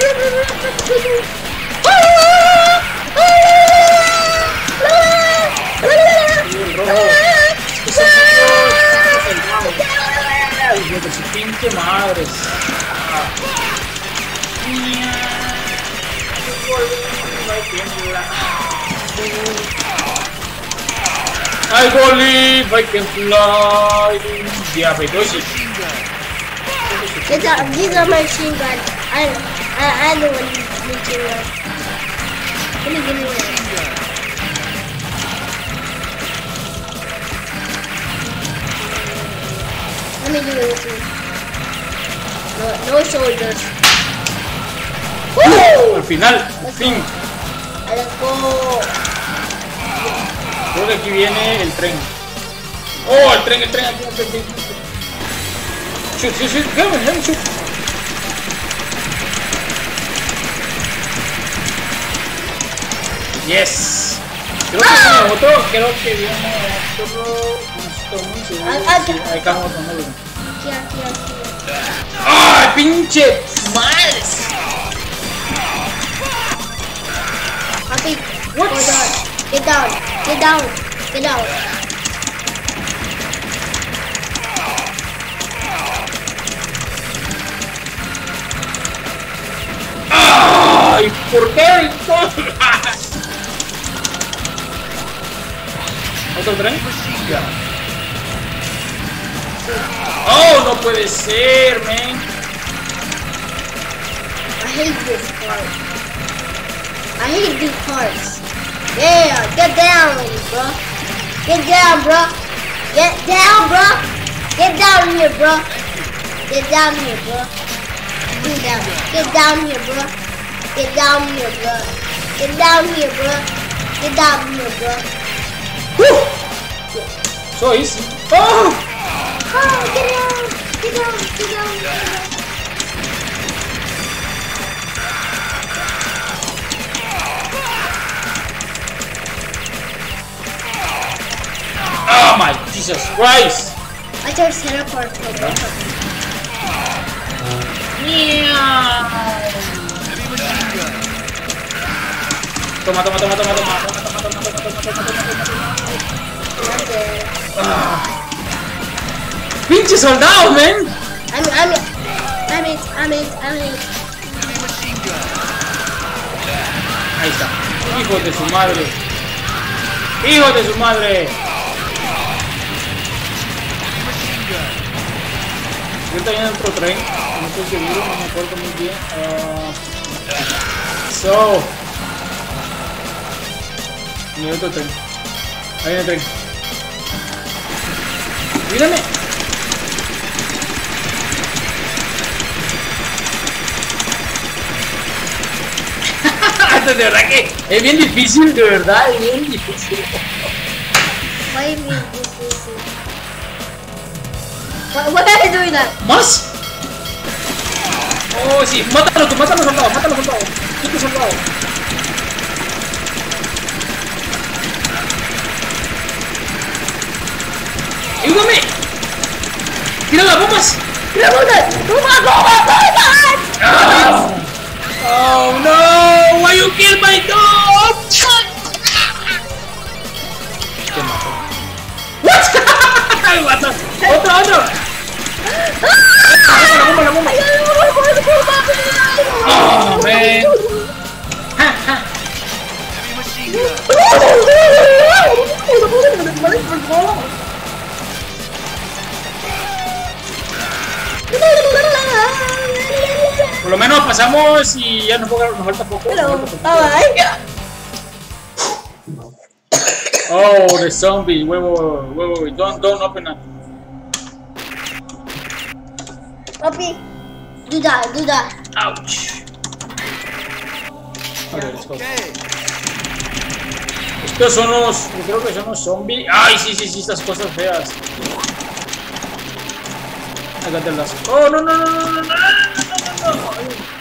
El rojo. Es que son muchos. El rojo. Ay, de su pinche madres. Ah. I believe I can fly. Diabetes. Machine gun. These are, these are machine guns. I, I, I know what these machine guns. Let me give me one. Machine gun. Let me do it with you. No, no soldiers. Al Woo! final, al fin. Let's go. Creo que aquí viene el tren. Oh, el tren, el tren, el tren, el tren. Shoot, shoot, shoot, help me, help me, shoot. Yes. Creo que viene otro, creo que viene otro. Ah, ah, Sí, ahí acá otro, no lo veo. Aquí, aquí, aquí. ¡Ay, pinche madres! Papi, What? hold on. Get down. Get down. Get down. ¡Ay! ¿Por qué? ¿Otro tren? Ya. ¡Oh, no puede ser, man! I hate this part. I hate these parts. Yeah, get down, bro. Get down, bro. Get down, bro. Get down here, bro. Get down here, bro. Get down. Get down here, bro. Get down here, bro. Get down here, bro. Get down here, bro. Woo! So easy. Oh! Oh, get down. Get down. Get down. Get down. Oh my Jesus Christ! I just teleport for both of them. Yeah. Heavy machine gun. Toma, toma, toma, toma, toma, toma, toma, toma, toma, toma, toma, toma. I'm dead. Ah. Pinche soldado, man. I'm, I'm, I'm it, I'm it, I'm it. Heavy machine gun. Ahí está. Hijo de su madre. Hijo de su madre. Yo estoy en otro tren, no estoy seguro, no me acuerdo muy bien. Uh, so, mi otro tren. Ahí en el tren. Mírame. De verdad que es bien difícil, de verdad, es bien difícil. Why me this is Why, why are you doing that? ¿Más? Oh, sí, mátalo tú, mátalo soldado, mátalo soldado. Tú soldado. ¡Ayúdame! ¡Tira las bombas! ¡Tira las bombas! ¡Toma, toma, toma! Oh no! Why you kill my dog? ¿Qué mató? What? ¡Mata! ¡Otro, otro! ¡La bomba, la bomba! ¡Oh, man! Heavy machine gun. Por lo menos pasamos y ya nos, nos falta poco. Nos falta poco. Oh, the zombie, huevo, huevo, don't, don't open up. Papi, do that, do that. Ouch. Okay, let's go. Okay. Estos son los, yo creo que son los zombies. Ay, sí, sí, sí, estas cosas feas. I got the laser. Oh, no, no, no, no, no, no, no, no, no.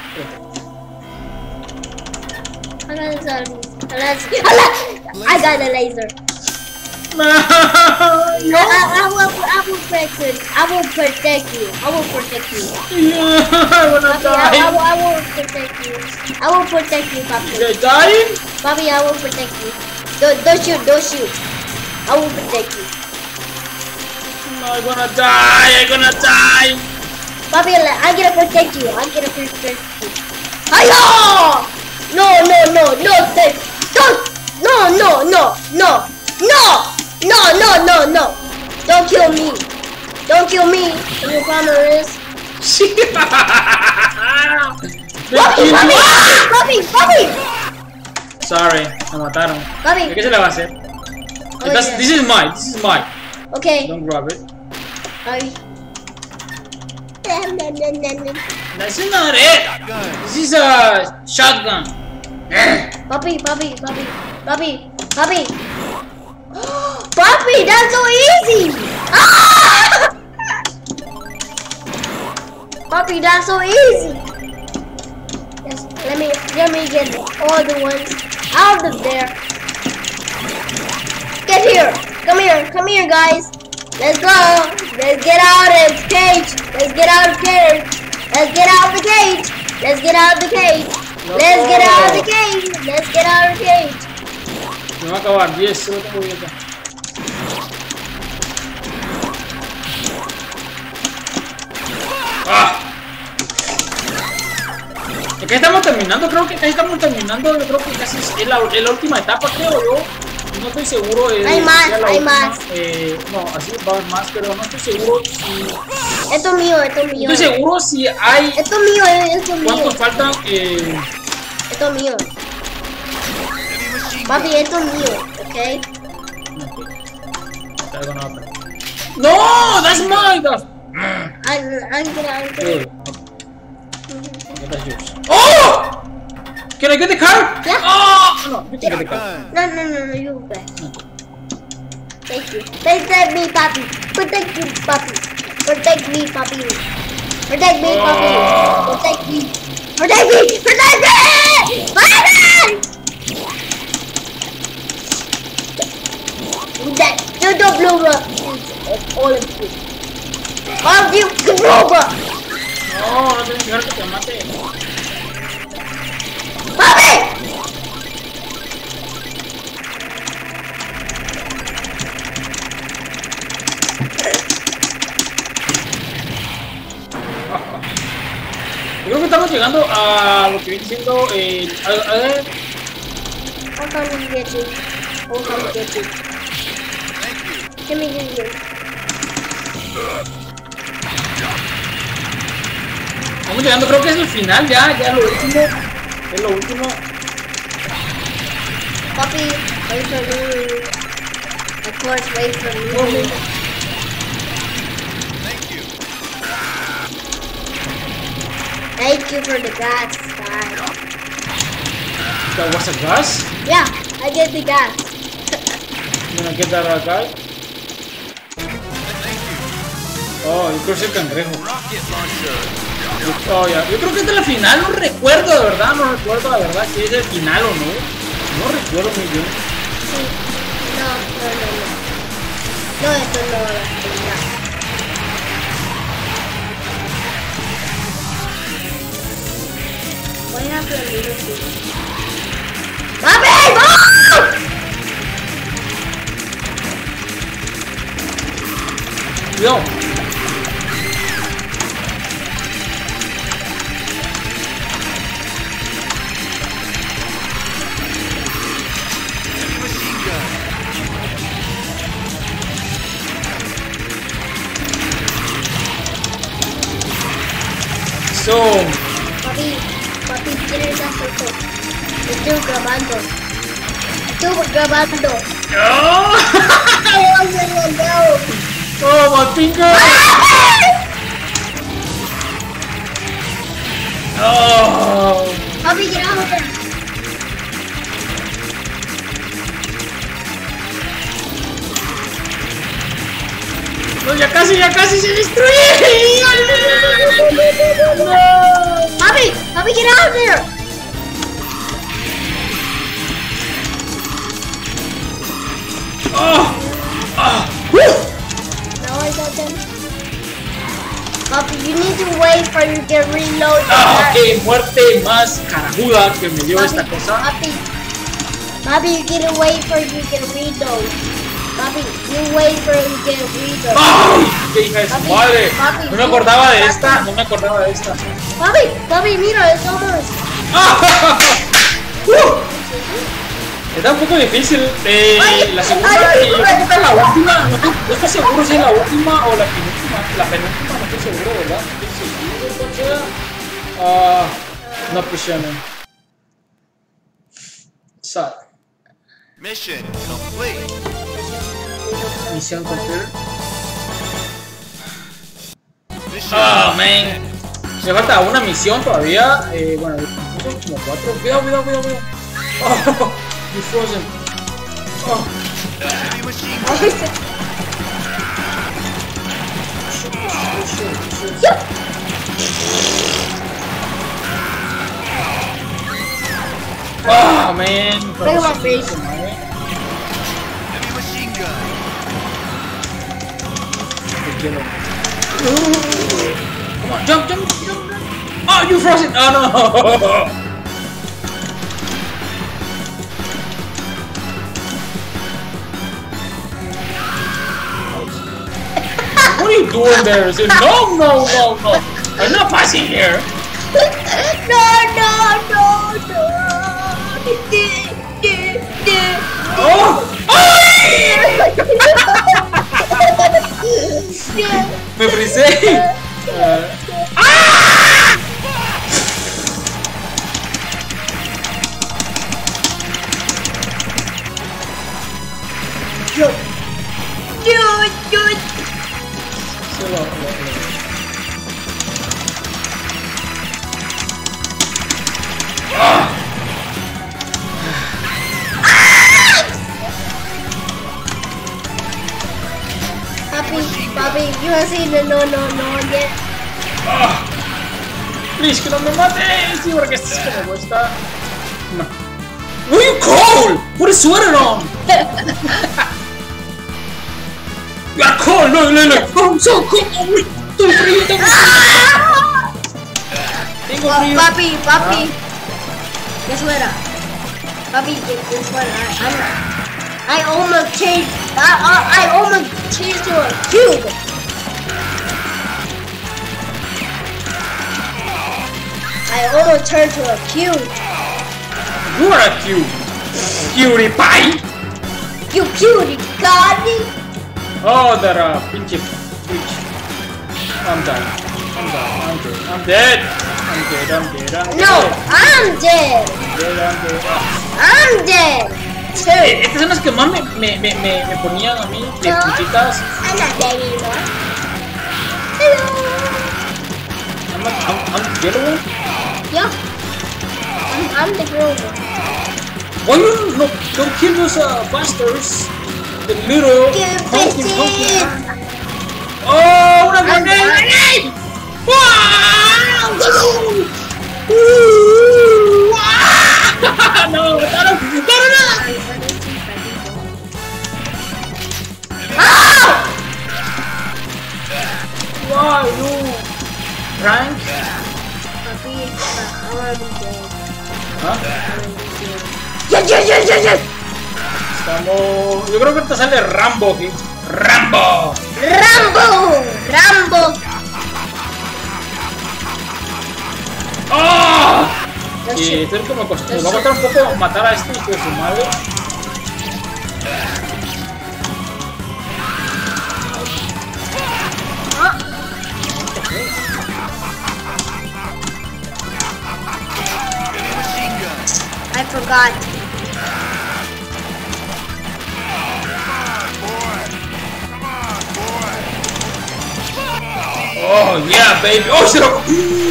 I got the laser. I got the laser. No. I, I, I will, I will protect you. I will protect you. I will protect you. Yeah, I wanna Papi, I, I, die. will, I will protect you. I will protect you, Papi. They're dying? Papi, I will protect you. Don't, don't shoot, don't shoot. I will protect you. No, I'm gonna die, I'm gonna die. Papi, I'm gonna protect you. I'm gonna protect you. Ayo! No, no, no, no, don't, don't, no, no, no, no, no, no, no, no, no. Don't kill me. Don't kill me. You promise? Papi, papi, papi, papi. Sorry, me mataron. Papi. ¿Qué se le va a hacer? Oh, That's, yeah. This is mine, this is mine. Okay. Don't grab it. Papi. That's not it. Gun. This is a shotgun. Papi, papi, papi, papi, papi. Papi, that's so easy. Ah! Papi, that's so easy. Yes, let me let me get all the ones out of there. Get here. Come here. Come here, guys. Let's go. Let's get out of the cage. Let's get out of the cage. Let's get out of the cage. Let's get out of the cage. Let's get out of the cage. Let's get out of the cage. Me va a acabar. diez, solo tengo diez. Ah. Acá estamos terminando, creo que casi estamos terminando, creo que casi es la, es la última etapa, creo yo. No estoy seguro. Eh, Hay más, ya la hay última. más. Eh, no, así va a haber más, pero no estoy seguro si... Esto es mío, esto es mío. No estoy seguro si hay... Esto es mío, esto es mío. ¿Cuántos faltan? Eh, Esto es mío. Heavy machine Papi, esto es mío, ¿ok? No, that's mine. That's... I'm, I'm gonna, I'm gonna. Oh! Can I get the card? Yeah. Oh! No, you can get the card. No, no, no, no, you bet. Thank you. Protect me, Papi. Protect me, Papi. Protect me, Papi. Protect me, Papi. Protect me. Protect me! Protect me! Papi! That you don't blow up. All of you. All of you can blow up. No, no tienes que dejar que te mate. Papi! Yo creo que estamos llegando a lo que viene siendo eh, a, a ver. I'll come and get you. I'll come and get you. Give me your ear. Estamos llegando, creo que es el final ya, ya lo último. Es lo último. Papi, wait for me. Of course, wait for me. Thank you for the gas, guys. That was a gas? Yeah, I get the gas. You gonna get that uh, guy? Oh, yo creo que es el cangrejo. Oh, ya. Yo creo que es de la final, no recuerdo de verdad, no recuerdo la verdad si es el final o no. No recuerdo muy bien. Sí. No, no, no, no. No, esto no es la final. Voy a aprender así. ¡Papi! ¡No! Cuidado. Heavy machine gun. So. Papi, papi, ¿quieres hacer esto? Estoy grabando. Estoy grabando. Oh, ¡Ay, se lo debo! oh my finger. Oh. Papi, get out of there. No, ya casi, ya casi se destruye. Papi, papi, get out of there. Oh. Oh. No, I got them. Papi, you need to wait for you to get reloaded. Ah, qué muerte más carajuda que me dio Papi, esta cosa. Papi, papi, you gotta wait for you to get reload. Papi, you wait for you to get reload. ¡Ay! ¡Qué hija de su Papi, madre! papi, No me acordaba de papi. esta, no me acordaba de esta. Papi, papi, mira, es almost. ¡Ah! ¡Uh! Está un poco difícil. Eh, Ay, la segunda, ay, eh, yo creo que esta es la última. No estoy, no estoy seguro si es la última o la penúltima. La penúltima, no estoy seguro, ¿verdad? No estoy seguro cuál sea. Ah, no presionen. Sad. Mission complete. Misión completa. Mission Ah, man. Me falta una misión todavía. Eh, bueno, son como cuatro. Cuidado, cuidado, cuidado, cuidado. Oh, you frozen. Oh. heavy machine gun. Ay, se- Oh, man. Look at my face. Heavy machine gun. Come on, jump, jump, jump, jump. Oh, you frozen. Oh, no. What are you doing there? Say, no, no, no, no. I'm not passing here. No, no, no, no. Di- di- di- Oh. ¡Ay! Me frisé. Uh, ¡Ah! Papi, papi, you haven't seen the no, no, no yet. Ah. Please, que no me mate. Sí, porque esto es como está. No. What are you cold? Put a sweater on. You are cold. Look, look, look. I'm so cold. Estoy frío, tengo frío. Tengo Oh, frío. papi, papi. Guess what? uh, Papi, guess what? I, I'm, I almost changed. I, I, I almost changed to a cube. I almost turned to a cube. You are a cute. Cutie pie. You cutie, got me. Oh, that uh, pinche bitch. I'm done. I'm done. I'm dead. I'm dead. I'm dead. I'm dead. I'm dead. No, I'm dead. I'm dead. I'm dead. Ah. I'm dead. Too. Eh, Estas son las que más me, me, me, me, me ponían a mí de No. pinchitas. I'm not dead anymore. Hello. I'm, not, I'm, I'm the yellow one. Yeah. I'm, I'm the girl one. Why you no, don't kill those uh, bastards? The little Give honky it honky. in. Oh, una I'm- grenade! I'm- Grenade! Wow! Ooh! Wow! No, no, no, no, no! Oh! Wow, you Frank? Papi, I wanna be dead. ¿Ah? I wanna be dead. Yes, yes, yes, yes, yes. Estamos. Yo creo que ahorita sale Rambo aquí. ¡Rambo! Rambo! Rambo! ¡Oh! That's Y it. esto es como me costó. Me va a costar un poco matar a este hijo de su madre. Oh, Heavy machine gun. I forgot. Oh, yeah, baby. ¡Oh, se lo.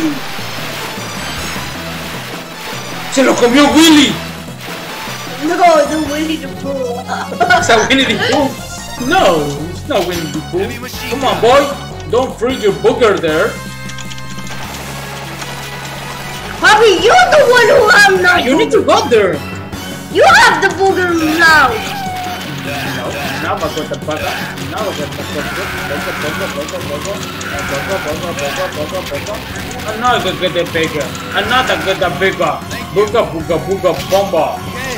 ¡Se lo comió Willy! No, the Winnie the Pooh. Is that Winnie the Pooh? No, it's not Winnie the Pooh. Come on, boy. Don't freeze your booger there. Papi, you're the one who have no Ah, you need to go there. You have the booger now. No, now I got the bugger. Now I got the bugger. Bugger, bugger, bugger, bugger. Bugger, bugger, bugger, bugger, bugger. And now I can get the bigger. And now I get the bigger. Booga, booga, booga, bomba.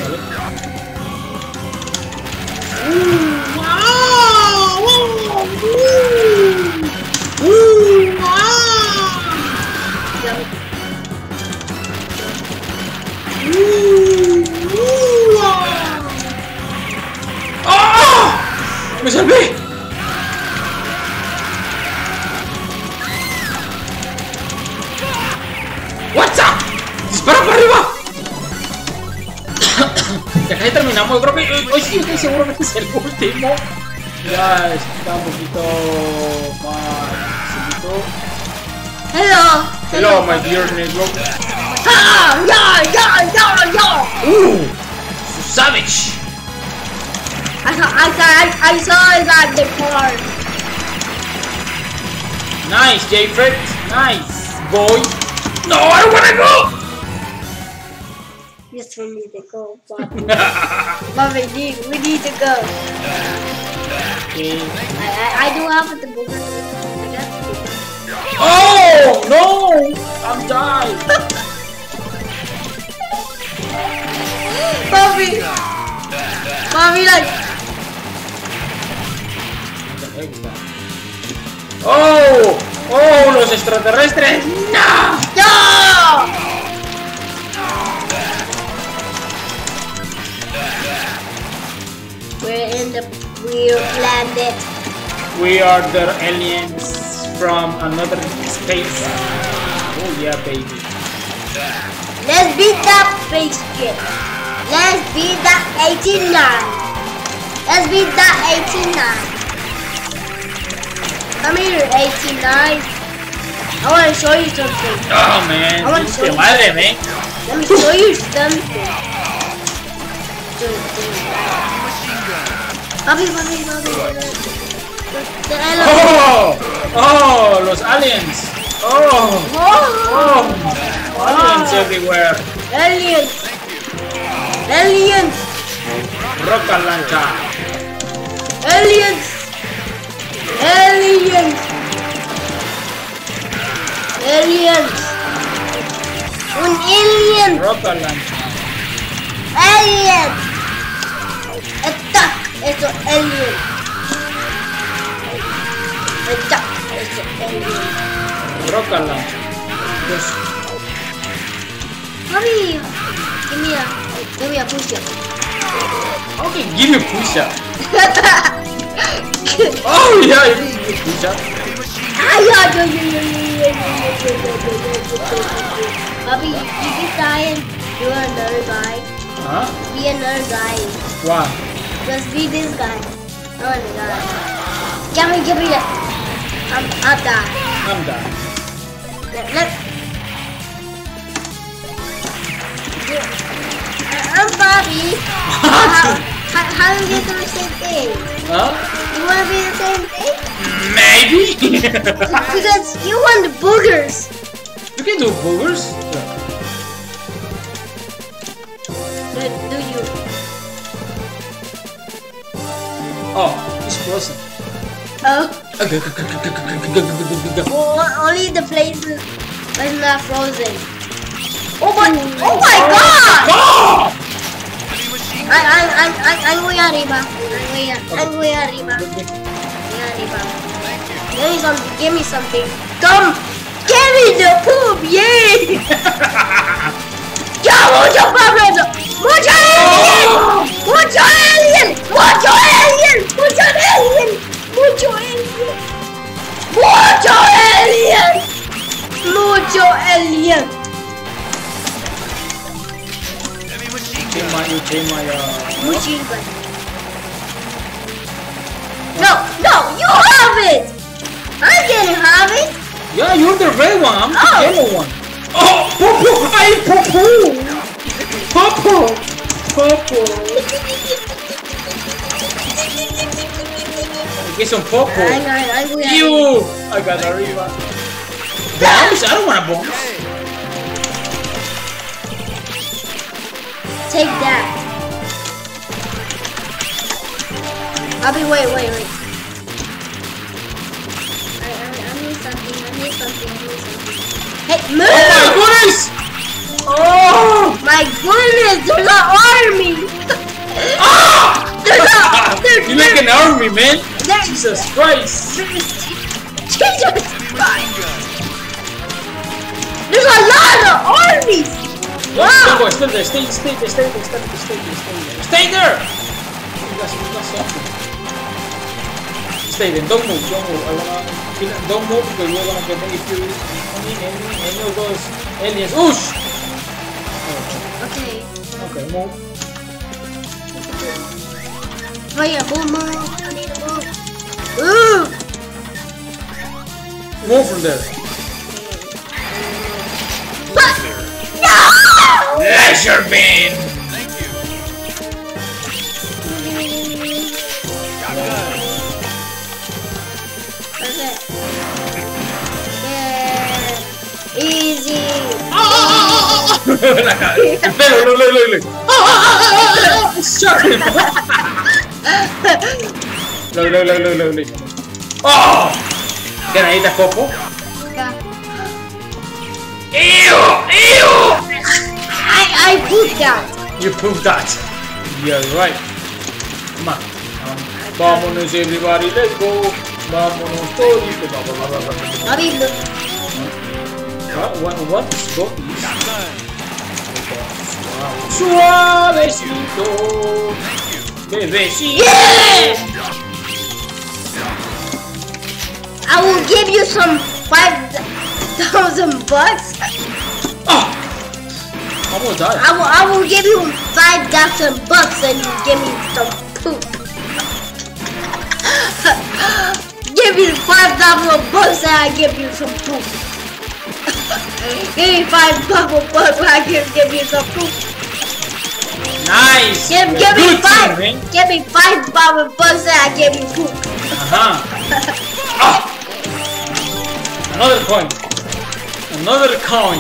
Ooh, wow! Ooh, ooh, wow! Ooh, ooh, wow! ¡Oh! ¡Me salvé! ¡What's up! ¡Dispara para arriba! Ya casi terminamos, creo que hoy, hoy sí estoy seguro que este es el último. Ya está un poquito más chiquito. Hello. Hello, my dear network. Ah, yeah, yeah, yeah, yeah. Ooh, savage. I saw, I saw, I, I saw it at the car. Nice, J-Fred. Nice, boy. No, I don't wanna go. Yes, we need to go, Bobby. Bobby, need, we need to go. Okay. I, I, I do have the booger. I got the booger. Oh no! I'm dying. Bobby! Bobby, like. Oh, oh, los extraterrestres. No. No! We're in the weird planet. We are the aliens from another space. Oh yeah, baby. Let's beat that spaceship. Let's beat that eighty-nine. Let's beat that eighty-nine. Come here, eighty-nine. I want to show you something. Oh man, I want to pinche show you. madre, man. Let me show you something. Heavy machine gun. Bobby, Bobby, Bobby, Bobby. The elephant. Oh, oh, los aliens. Oh, Oh. oh, aliens everywhere. Aliens. Aliens. Rocket launcher. Aliens. Aliens. Aliens. Un alien. Rocket launcher. Alien. Attack. Eso alien. Attack. Eso alien. Rocket launcher. Yes. Hurry. Give me a. Give me a push-up. Okay, give you push up. Oh yeah, you give you push up. Ah, yeah, yeah, yeah, yeah, yeah, yeah, yeah, yeah. Bobby, you keep dying. You're another guy. Huh? Be another guy. Why? Just be this guy. Another guy. Give me, give me that. I'm, I'll die. I'm done. Let, let. I'm Bobby. how, how, how do you do the same thing? Huh? You wanna be the same thing? Maybe. Because you want the boogers. You can do boogers. Do, do you? Oh, it's frozen. Oh. Well, only the places that's not frozen. Oh my! Oh my God! Oh! I I I I I'm going arriba. I'm going I'm going arriba. Going arriba. Give me some. Give me something. Come. Give me the poop. Yay! Ya mucho Pablo. Mucho alien. Mucho alien. Mucho alien. Mucho alien. Mucho alien. Mucho alien. Mucho alien. Take my, you take my, uh... Machine gun. No, no, you have it! I didn't have it! Yeah, you're the red one, I'm the Oh. yellow one. Oh, Popo! I Popo! Popo! Popo! Get some Popo. I got I'm going You! I got arriba. Bombs? I don't want bombs. Take that. I'll be wait, wait, wait. I, I, I need something, I need something, I need something. Hey, move! Oh my goodness! Oh! My goodness, there's an army! Ah! There's a, there's, You're like an army, man! there's, Jesus Christ! Jesus Christ! There's a lot of armies! Wow. Wow! Stay there, stay, stay there, stay there, stay there, stay there, stay there. Stay there! You got, you got something. Stay there, don't move, don't move. I wanna, don't move because we're gonna get if you any, any, any of those aliens. Oosh! Okay. Okay, move. Fire, move, move. I need to move. Ooh! Move from there. But, no! Laser beam! Thank you. Okay. Yeah. Easy. El pelo, look, look, look, look. Shut him. Look, look, look, look, look, look. Oh! Can I eat a Popo? Yeah. Ew! Ew! I, I put that. You proved that. Yeah, right. Come on. Um, vámonos, everybody, let's go. Vámonos, todos. I mean, look. What? What? What is go? Shotgun. Suavecito. Bebecito. Yeah! I will give you some five thousand bucks. Oh! Almost died. I will, I will give you five thousand bucks and you give me some poop. Give me five thousand bucks and I give you some poop. Give me five thousand bucks and I give, give you some poop. Nice. Give, You're give me good five. team, man. Give me five thousand bucks and I give you poop. Ajá. Ah. Another coin. Another coin.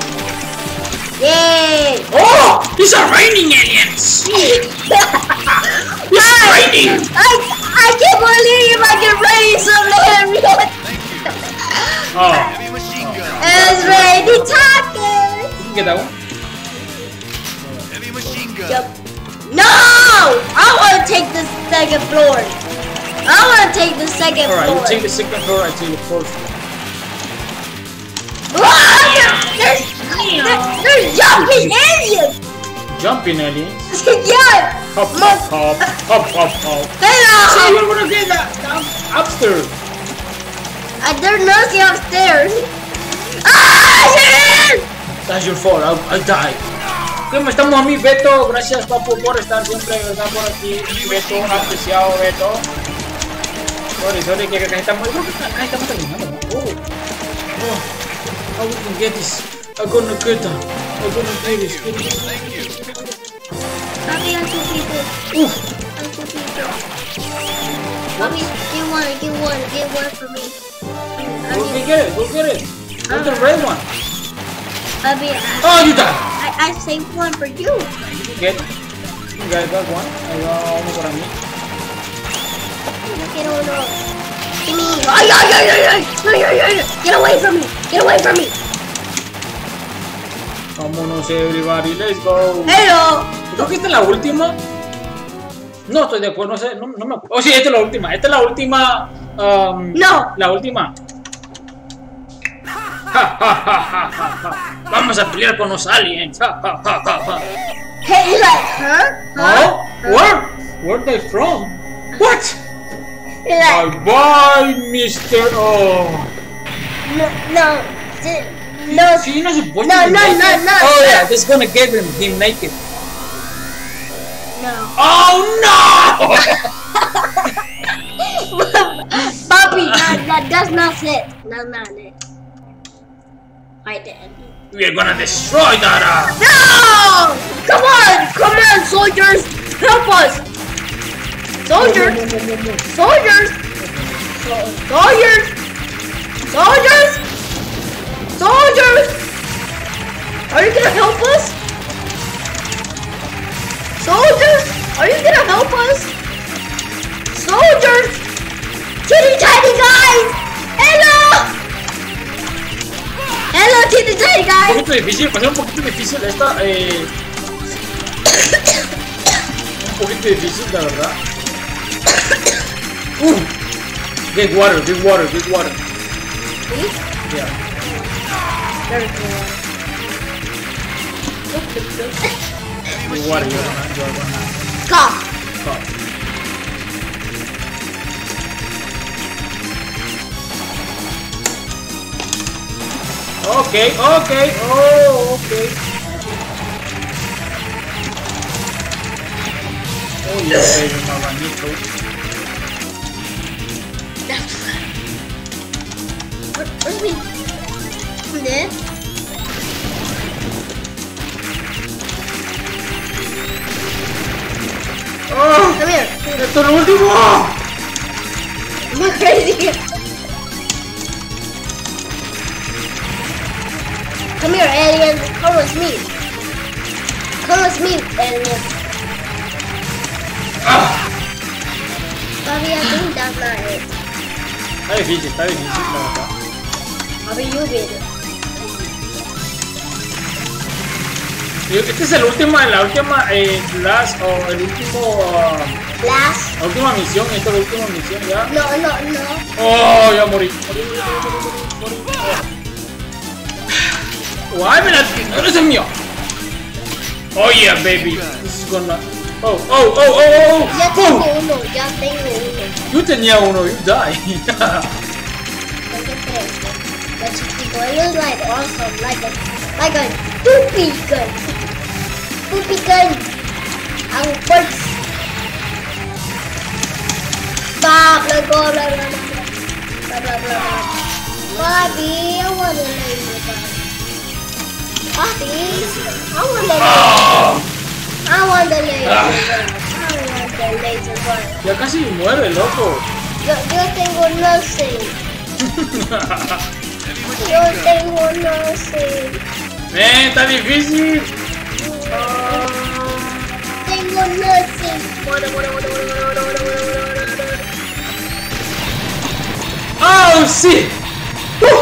Yay! Oh! These are raining aliens! It's raining! I I can't believe I can raise some everyone. Oh. Heavy machine gun. It's ready talking. You can get that one. Heavy machine gun. Yep. No! I want to take the second floor. I want to take the second Alright, floor. you take the second floor, I take the fourth floor. Ah, there's, there's, there's jumping aliens. Jumping aliens. Yeah. Hop, hop, hop, hop, hop, hop. See, Hello. we're gonna get that down upstairs. Uh, there's nothing upstairs. Ah, yes! That's your fault, I, I died. ¿Cómo estamos a mí, Beto? Gracias, papu, por estar siempre, ¿verdad? Por aquí, Beto, apreciado, Beto. Sorry, sorry, que acá estamos, creo que acá estamos terminando, ¿no? Oh, oh, how we can get this? I'm gonna get that. I'm gonna get this. Get this. Bobby, I'm two people. Oof. I'm two people. Bobby, get one, get one, get one for me. I Go mean, get it, go get it. Get the red one. Bobby, I, Oh, you died. I, I saved one for you. Get it. You guys got one. I got uno para mí. Get on up. Give me. Ay, ay, ay, ay, ay, ay, ay, ay. Get away from me. Get away from me. Vámonos, everybody, let's go. Hello. Creo que esta es la última. No estoy de acuerdo, no sé, no, no me acuerdo. Oh, sí, esta es la última. Esta es la última. Um, No. La última. Ja, ja, ja, ja, ja, ja. Vamos a pelear con los aliens. Ja, ja, ja, ja, ja. Hey, you like, huh? Oh, where? Where they from? What? You like, Bye bye, mister. Oh. no, no, di- no. Sí, no se puede. No, no, no, no. Oh yeah, this is gonna get him, him naked. No. Oh no! Bobby, that, that, that's not it. That's not it. Right there. We're gonna destroy that. Uh, No! Come on! Come on, soldiers! Help us! Soldiers! Soldiers! Soldiers! Soldiers! Soldiers! Are you gonna help us? Soldiers! Are you gonna help us? Soldiers! Teeny tiny guys! Hello! Hello, teeny tiny un guys! poquito difícil, va a ser un poquito difícil esta. Eh, un poquito difícil, la verdad. Uh, get water, get water, get water. Please? Yeah. Very cool. Get water, you're gonna, you're gonna. Cough. Cough. Okay, okay, oh, okay. Oh, yeah, baby, my bañito. What, what do we do this? Oh, Come here. esto es lo último. I'm crazy. Come here, alien. Come with me. Come with me, alien. Ah, Bobby, I think that's not it. está difícil, está difícil, la verdad. Bobby, you did it. Y Este es el último, la última, eh, last, o el último, uh, Last. la última misión, esta es la última misión ya. No, no, no. Oh, ya morí. Morí, morí, morí, morí, morí. Oh. Ay, me la no, ese es mío. Oh yeah, baby. This is gonna. Oh, oh, oh, oh, oh. Ya oh. tengo uno, ya tengo uno. Yo tenía uno, you die. Tengo tres. The chiquito. It looks like awesome, like a, like a poopy gun. Poopy gun. I will first. Blah blah blah blah blah blah blah blah blah. Bobby, I wanna lay you down. Bobby, I wanna lay you down. I want the laser gun. I want the laser gun. Ya casi muere, loco. Yo, yo tengo no sé. Yo tengo no sé. Eh, está difícil. Tengo no sé. ¡Oh, sí! Uh.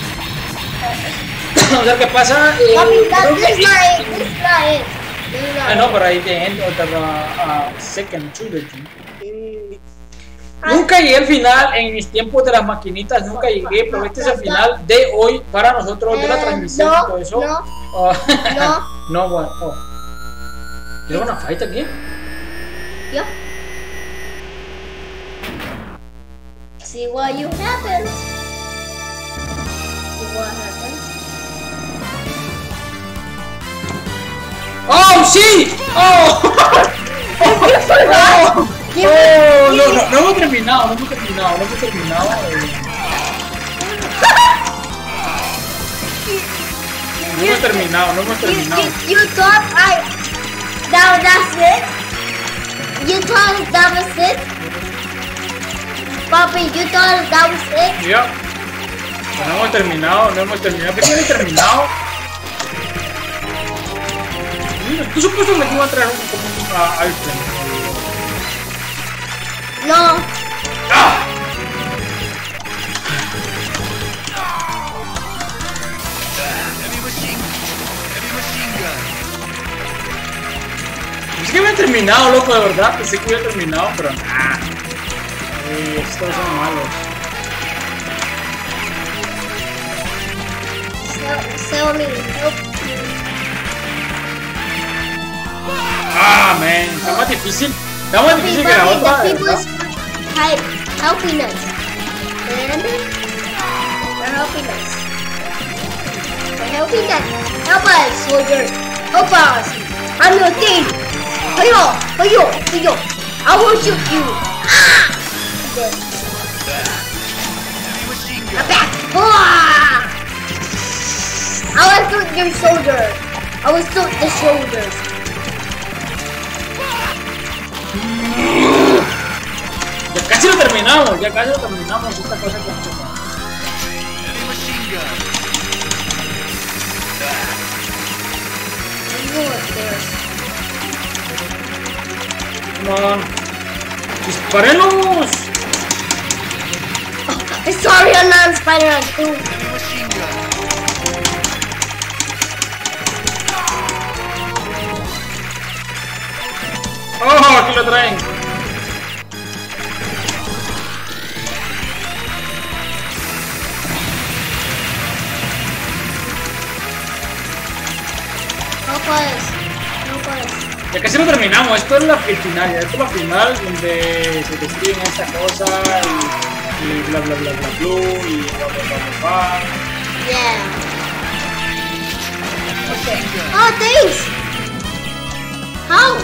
O sea, ¿qué pasa? Eh, Papi, that, creo que- this not it. This not it. This not I know, it. but I didn't enter the uh, second trilogy. Ah, Nunca llegué al final en mis tiempos de las maquinitas, nunca llegué, pero este es el final de hoy para nosotros de la Eh, transmisión no, y todo eso. no, Oh, no. no, bueno. Oh. ¿You wanna fight again? Yeah. See what you happens. See what happens. ¡Oh, sí! ¡Oh! ¡Oh! You- Oh, no, you- no, no hemos terminado, no hemos terminado, no hemos terminado. eh. No hemos terminado, no hemos You, terminado. you, you thought I that that's it? You thought that was it? Papi, you thought that was it? Ya. No hemos terminado, no hemos terminado. ¿Qué tiene terminado? Mira, tú supuesto que iba a traer un como un a Alfred. No. ¡Ah! Heavy machine, heavy machine gun. Pensé que había terminado, loco, de verdad. Pensé que había terminado, pero nah. Eh, estos son malos. Sell, sell me. Help me. Ah, man. Está más difícil. Está más Papi, difícil que la papi, otra, the de people verdad. is hi- helping us. And they're helping us. They're helping us. Help us, soldier. Help us. I'm your team. Heyo, heyo, heyo. I will shoot you. Ah! Good. Heavy machine I'm gun. back. Ah! I will shoot your shoulder. I will shoot the shoulders. Ya casi lo terminamos, ya casi lo terminamos. Esta cosa que no se puede. Heavy machine gun. Come on. ¡Disparenos! Sorry, I'm not Spider-Man two. Heavy machine gun. ¡Oh! Aquí lo traen. Help us. Help us. Ya casi lo terminamos. Esto es la el final. Ya esto es la final donde se destruyen esta cosa y, y bla bla bla bla blue y bla bla bla bla bla. Yeah. Okay. Oh, thanks. How?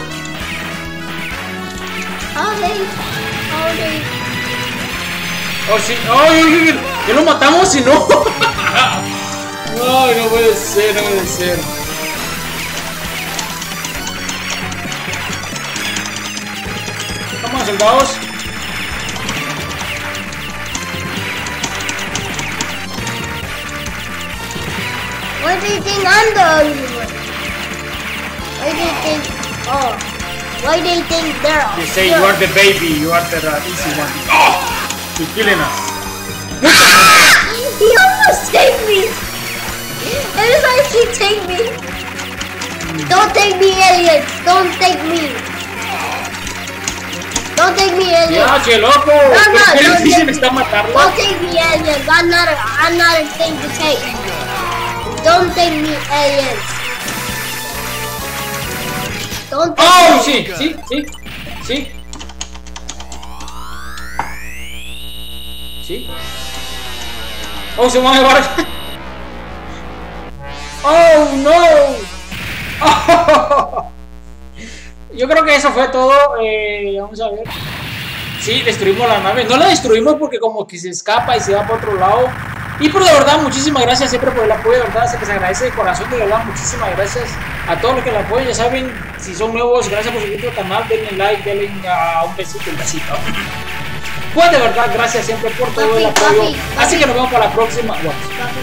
How they? How they? Oh, sí. ¡Ay! ay, ay! ¿Ya lo matamos si no? Ay, no puede ser, no puede ser. Vamos, soldados. Why do you think I'm the ugly one? Why do you think? Oh, why do you think they're? You say you are the baby, you are the uh, easy one. Oh! You're killing us. He almost saved me. It is like he take me. Don't take me, aliens. Don't take me. Don't take me, aliens. Ya, che loco. No, no, Qué no, difícil no. está matarlo. Don't take me, aliens. I'm not a, I'm not a thing to take. Don't take me, aliens. Don't take Oh, me. sí, sí, sí, sí. Sí. Oh, se van a llevar. Oh, no. Oh. Yo creo que eso fue todo. Eh, vamos a ver. Sí, destruimos la nave. No la destruimos porque como que se escapa y se va para otro lado. Y por de verdad, muchísimas gracias siempre por el apoyo, de verdad, se les agradece de corazón, de verdad, muchísimas gracias a todos los que la apoyan, ya saben, si son nuevos, gracias por suscribirse al canal, denle like, denle uh, un besito, un besito. Pues de verdad, gracias siempre por todo Papi, el apoyo. papi, Así papi. que nos vemos para la próxima. What? Papi.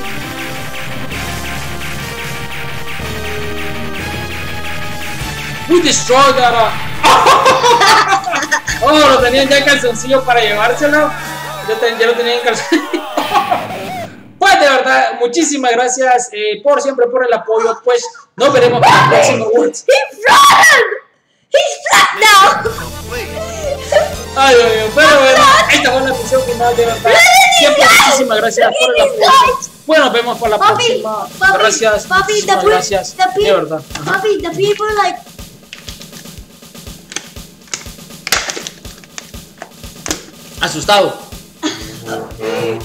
We destroyed that. uh, Oh, lo tenían ya en calzoncillo para llevárselo. Yo te- ya lo tenía en calzoncillo. Pues de verdad, muchísimas gracias eh, por siempre por el apoyo. Pues nos veremos para la próxima. What? He floated! He's flat now! Wait. Ay, Dios mío, pero bueno, esta fue la misión final de verdad. Siempre muchísimas gracias por el apoyo. Bueno, nos vemos para la Papi, próxima. papi, Gracias, papi, the muchísimas pe- gracias. the pe- De verdad. Ajá. Papi, the people like Asustado.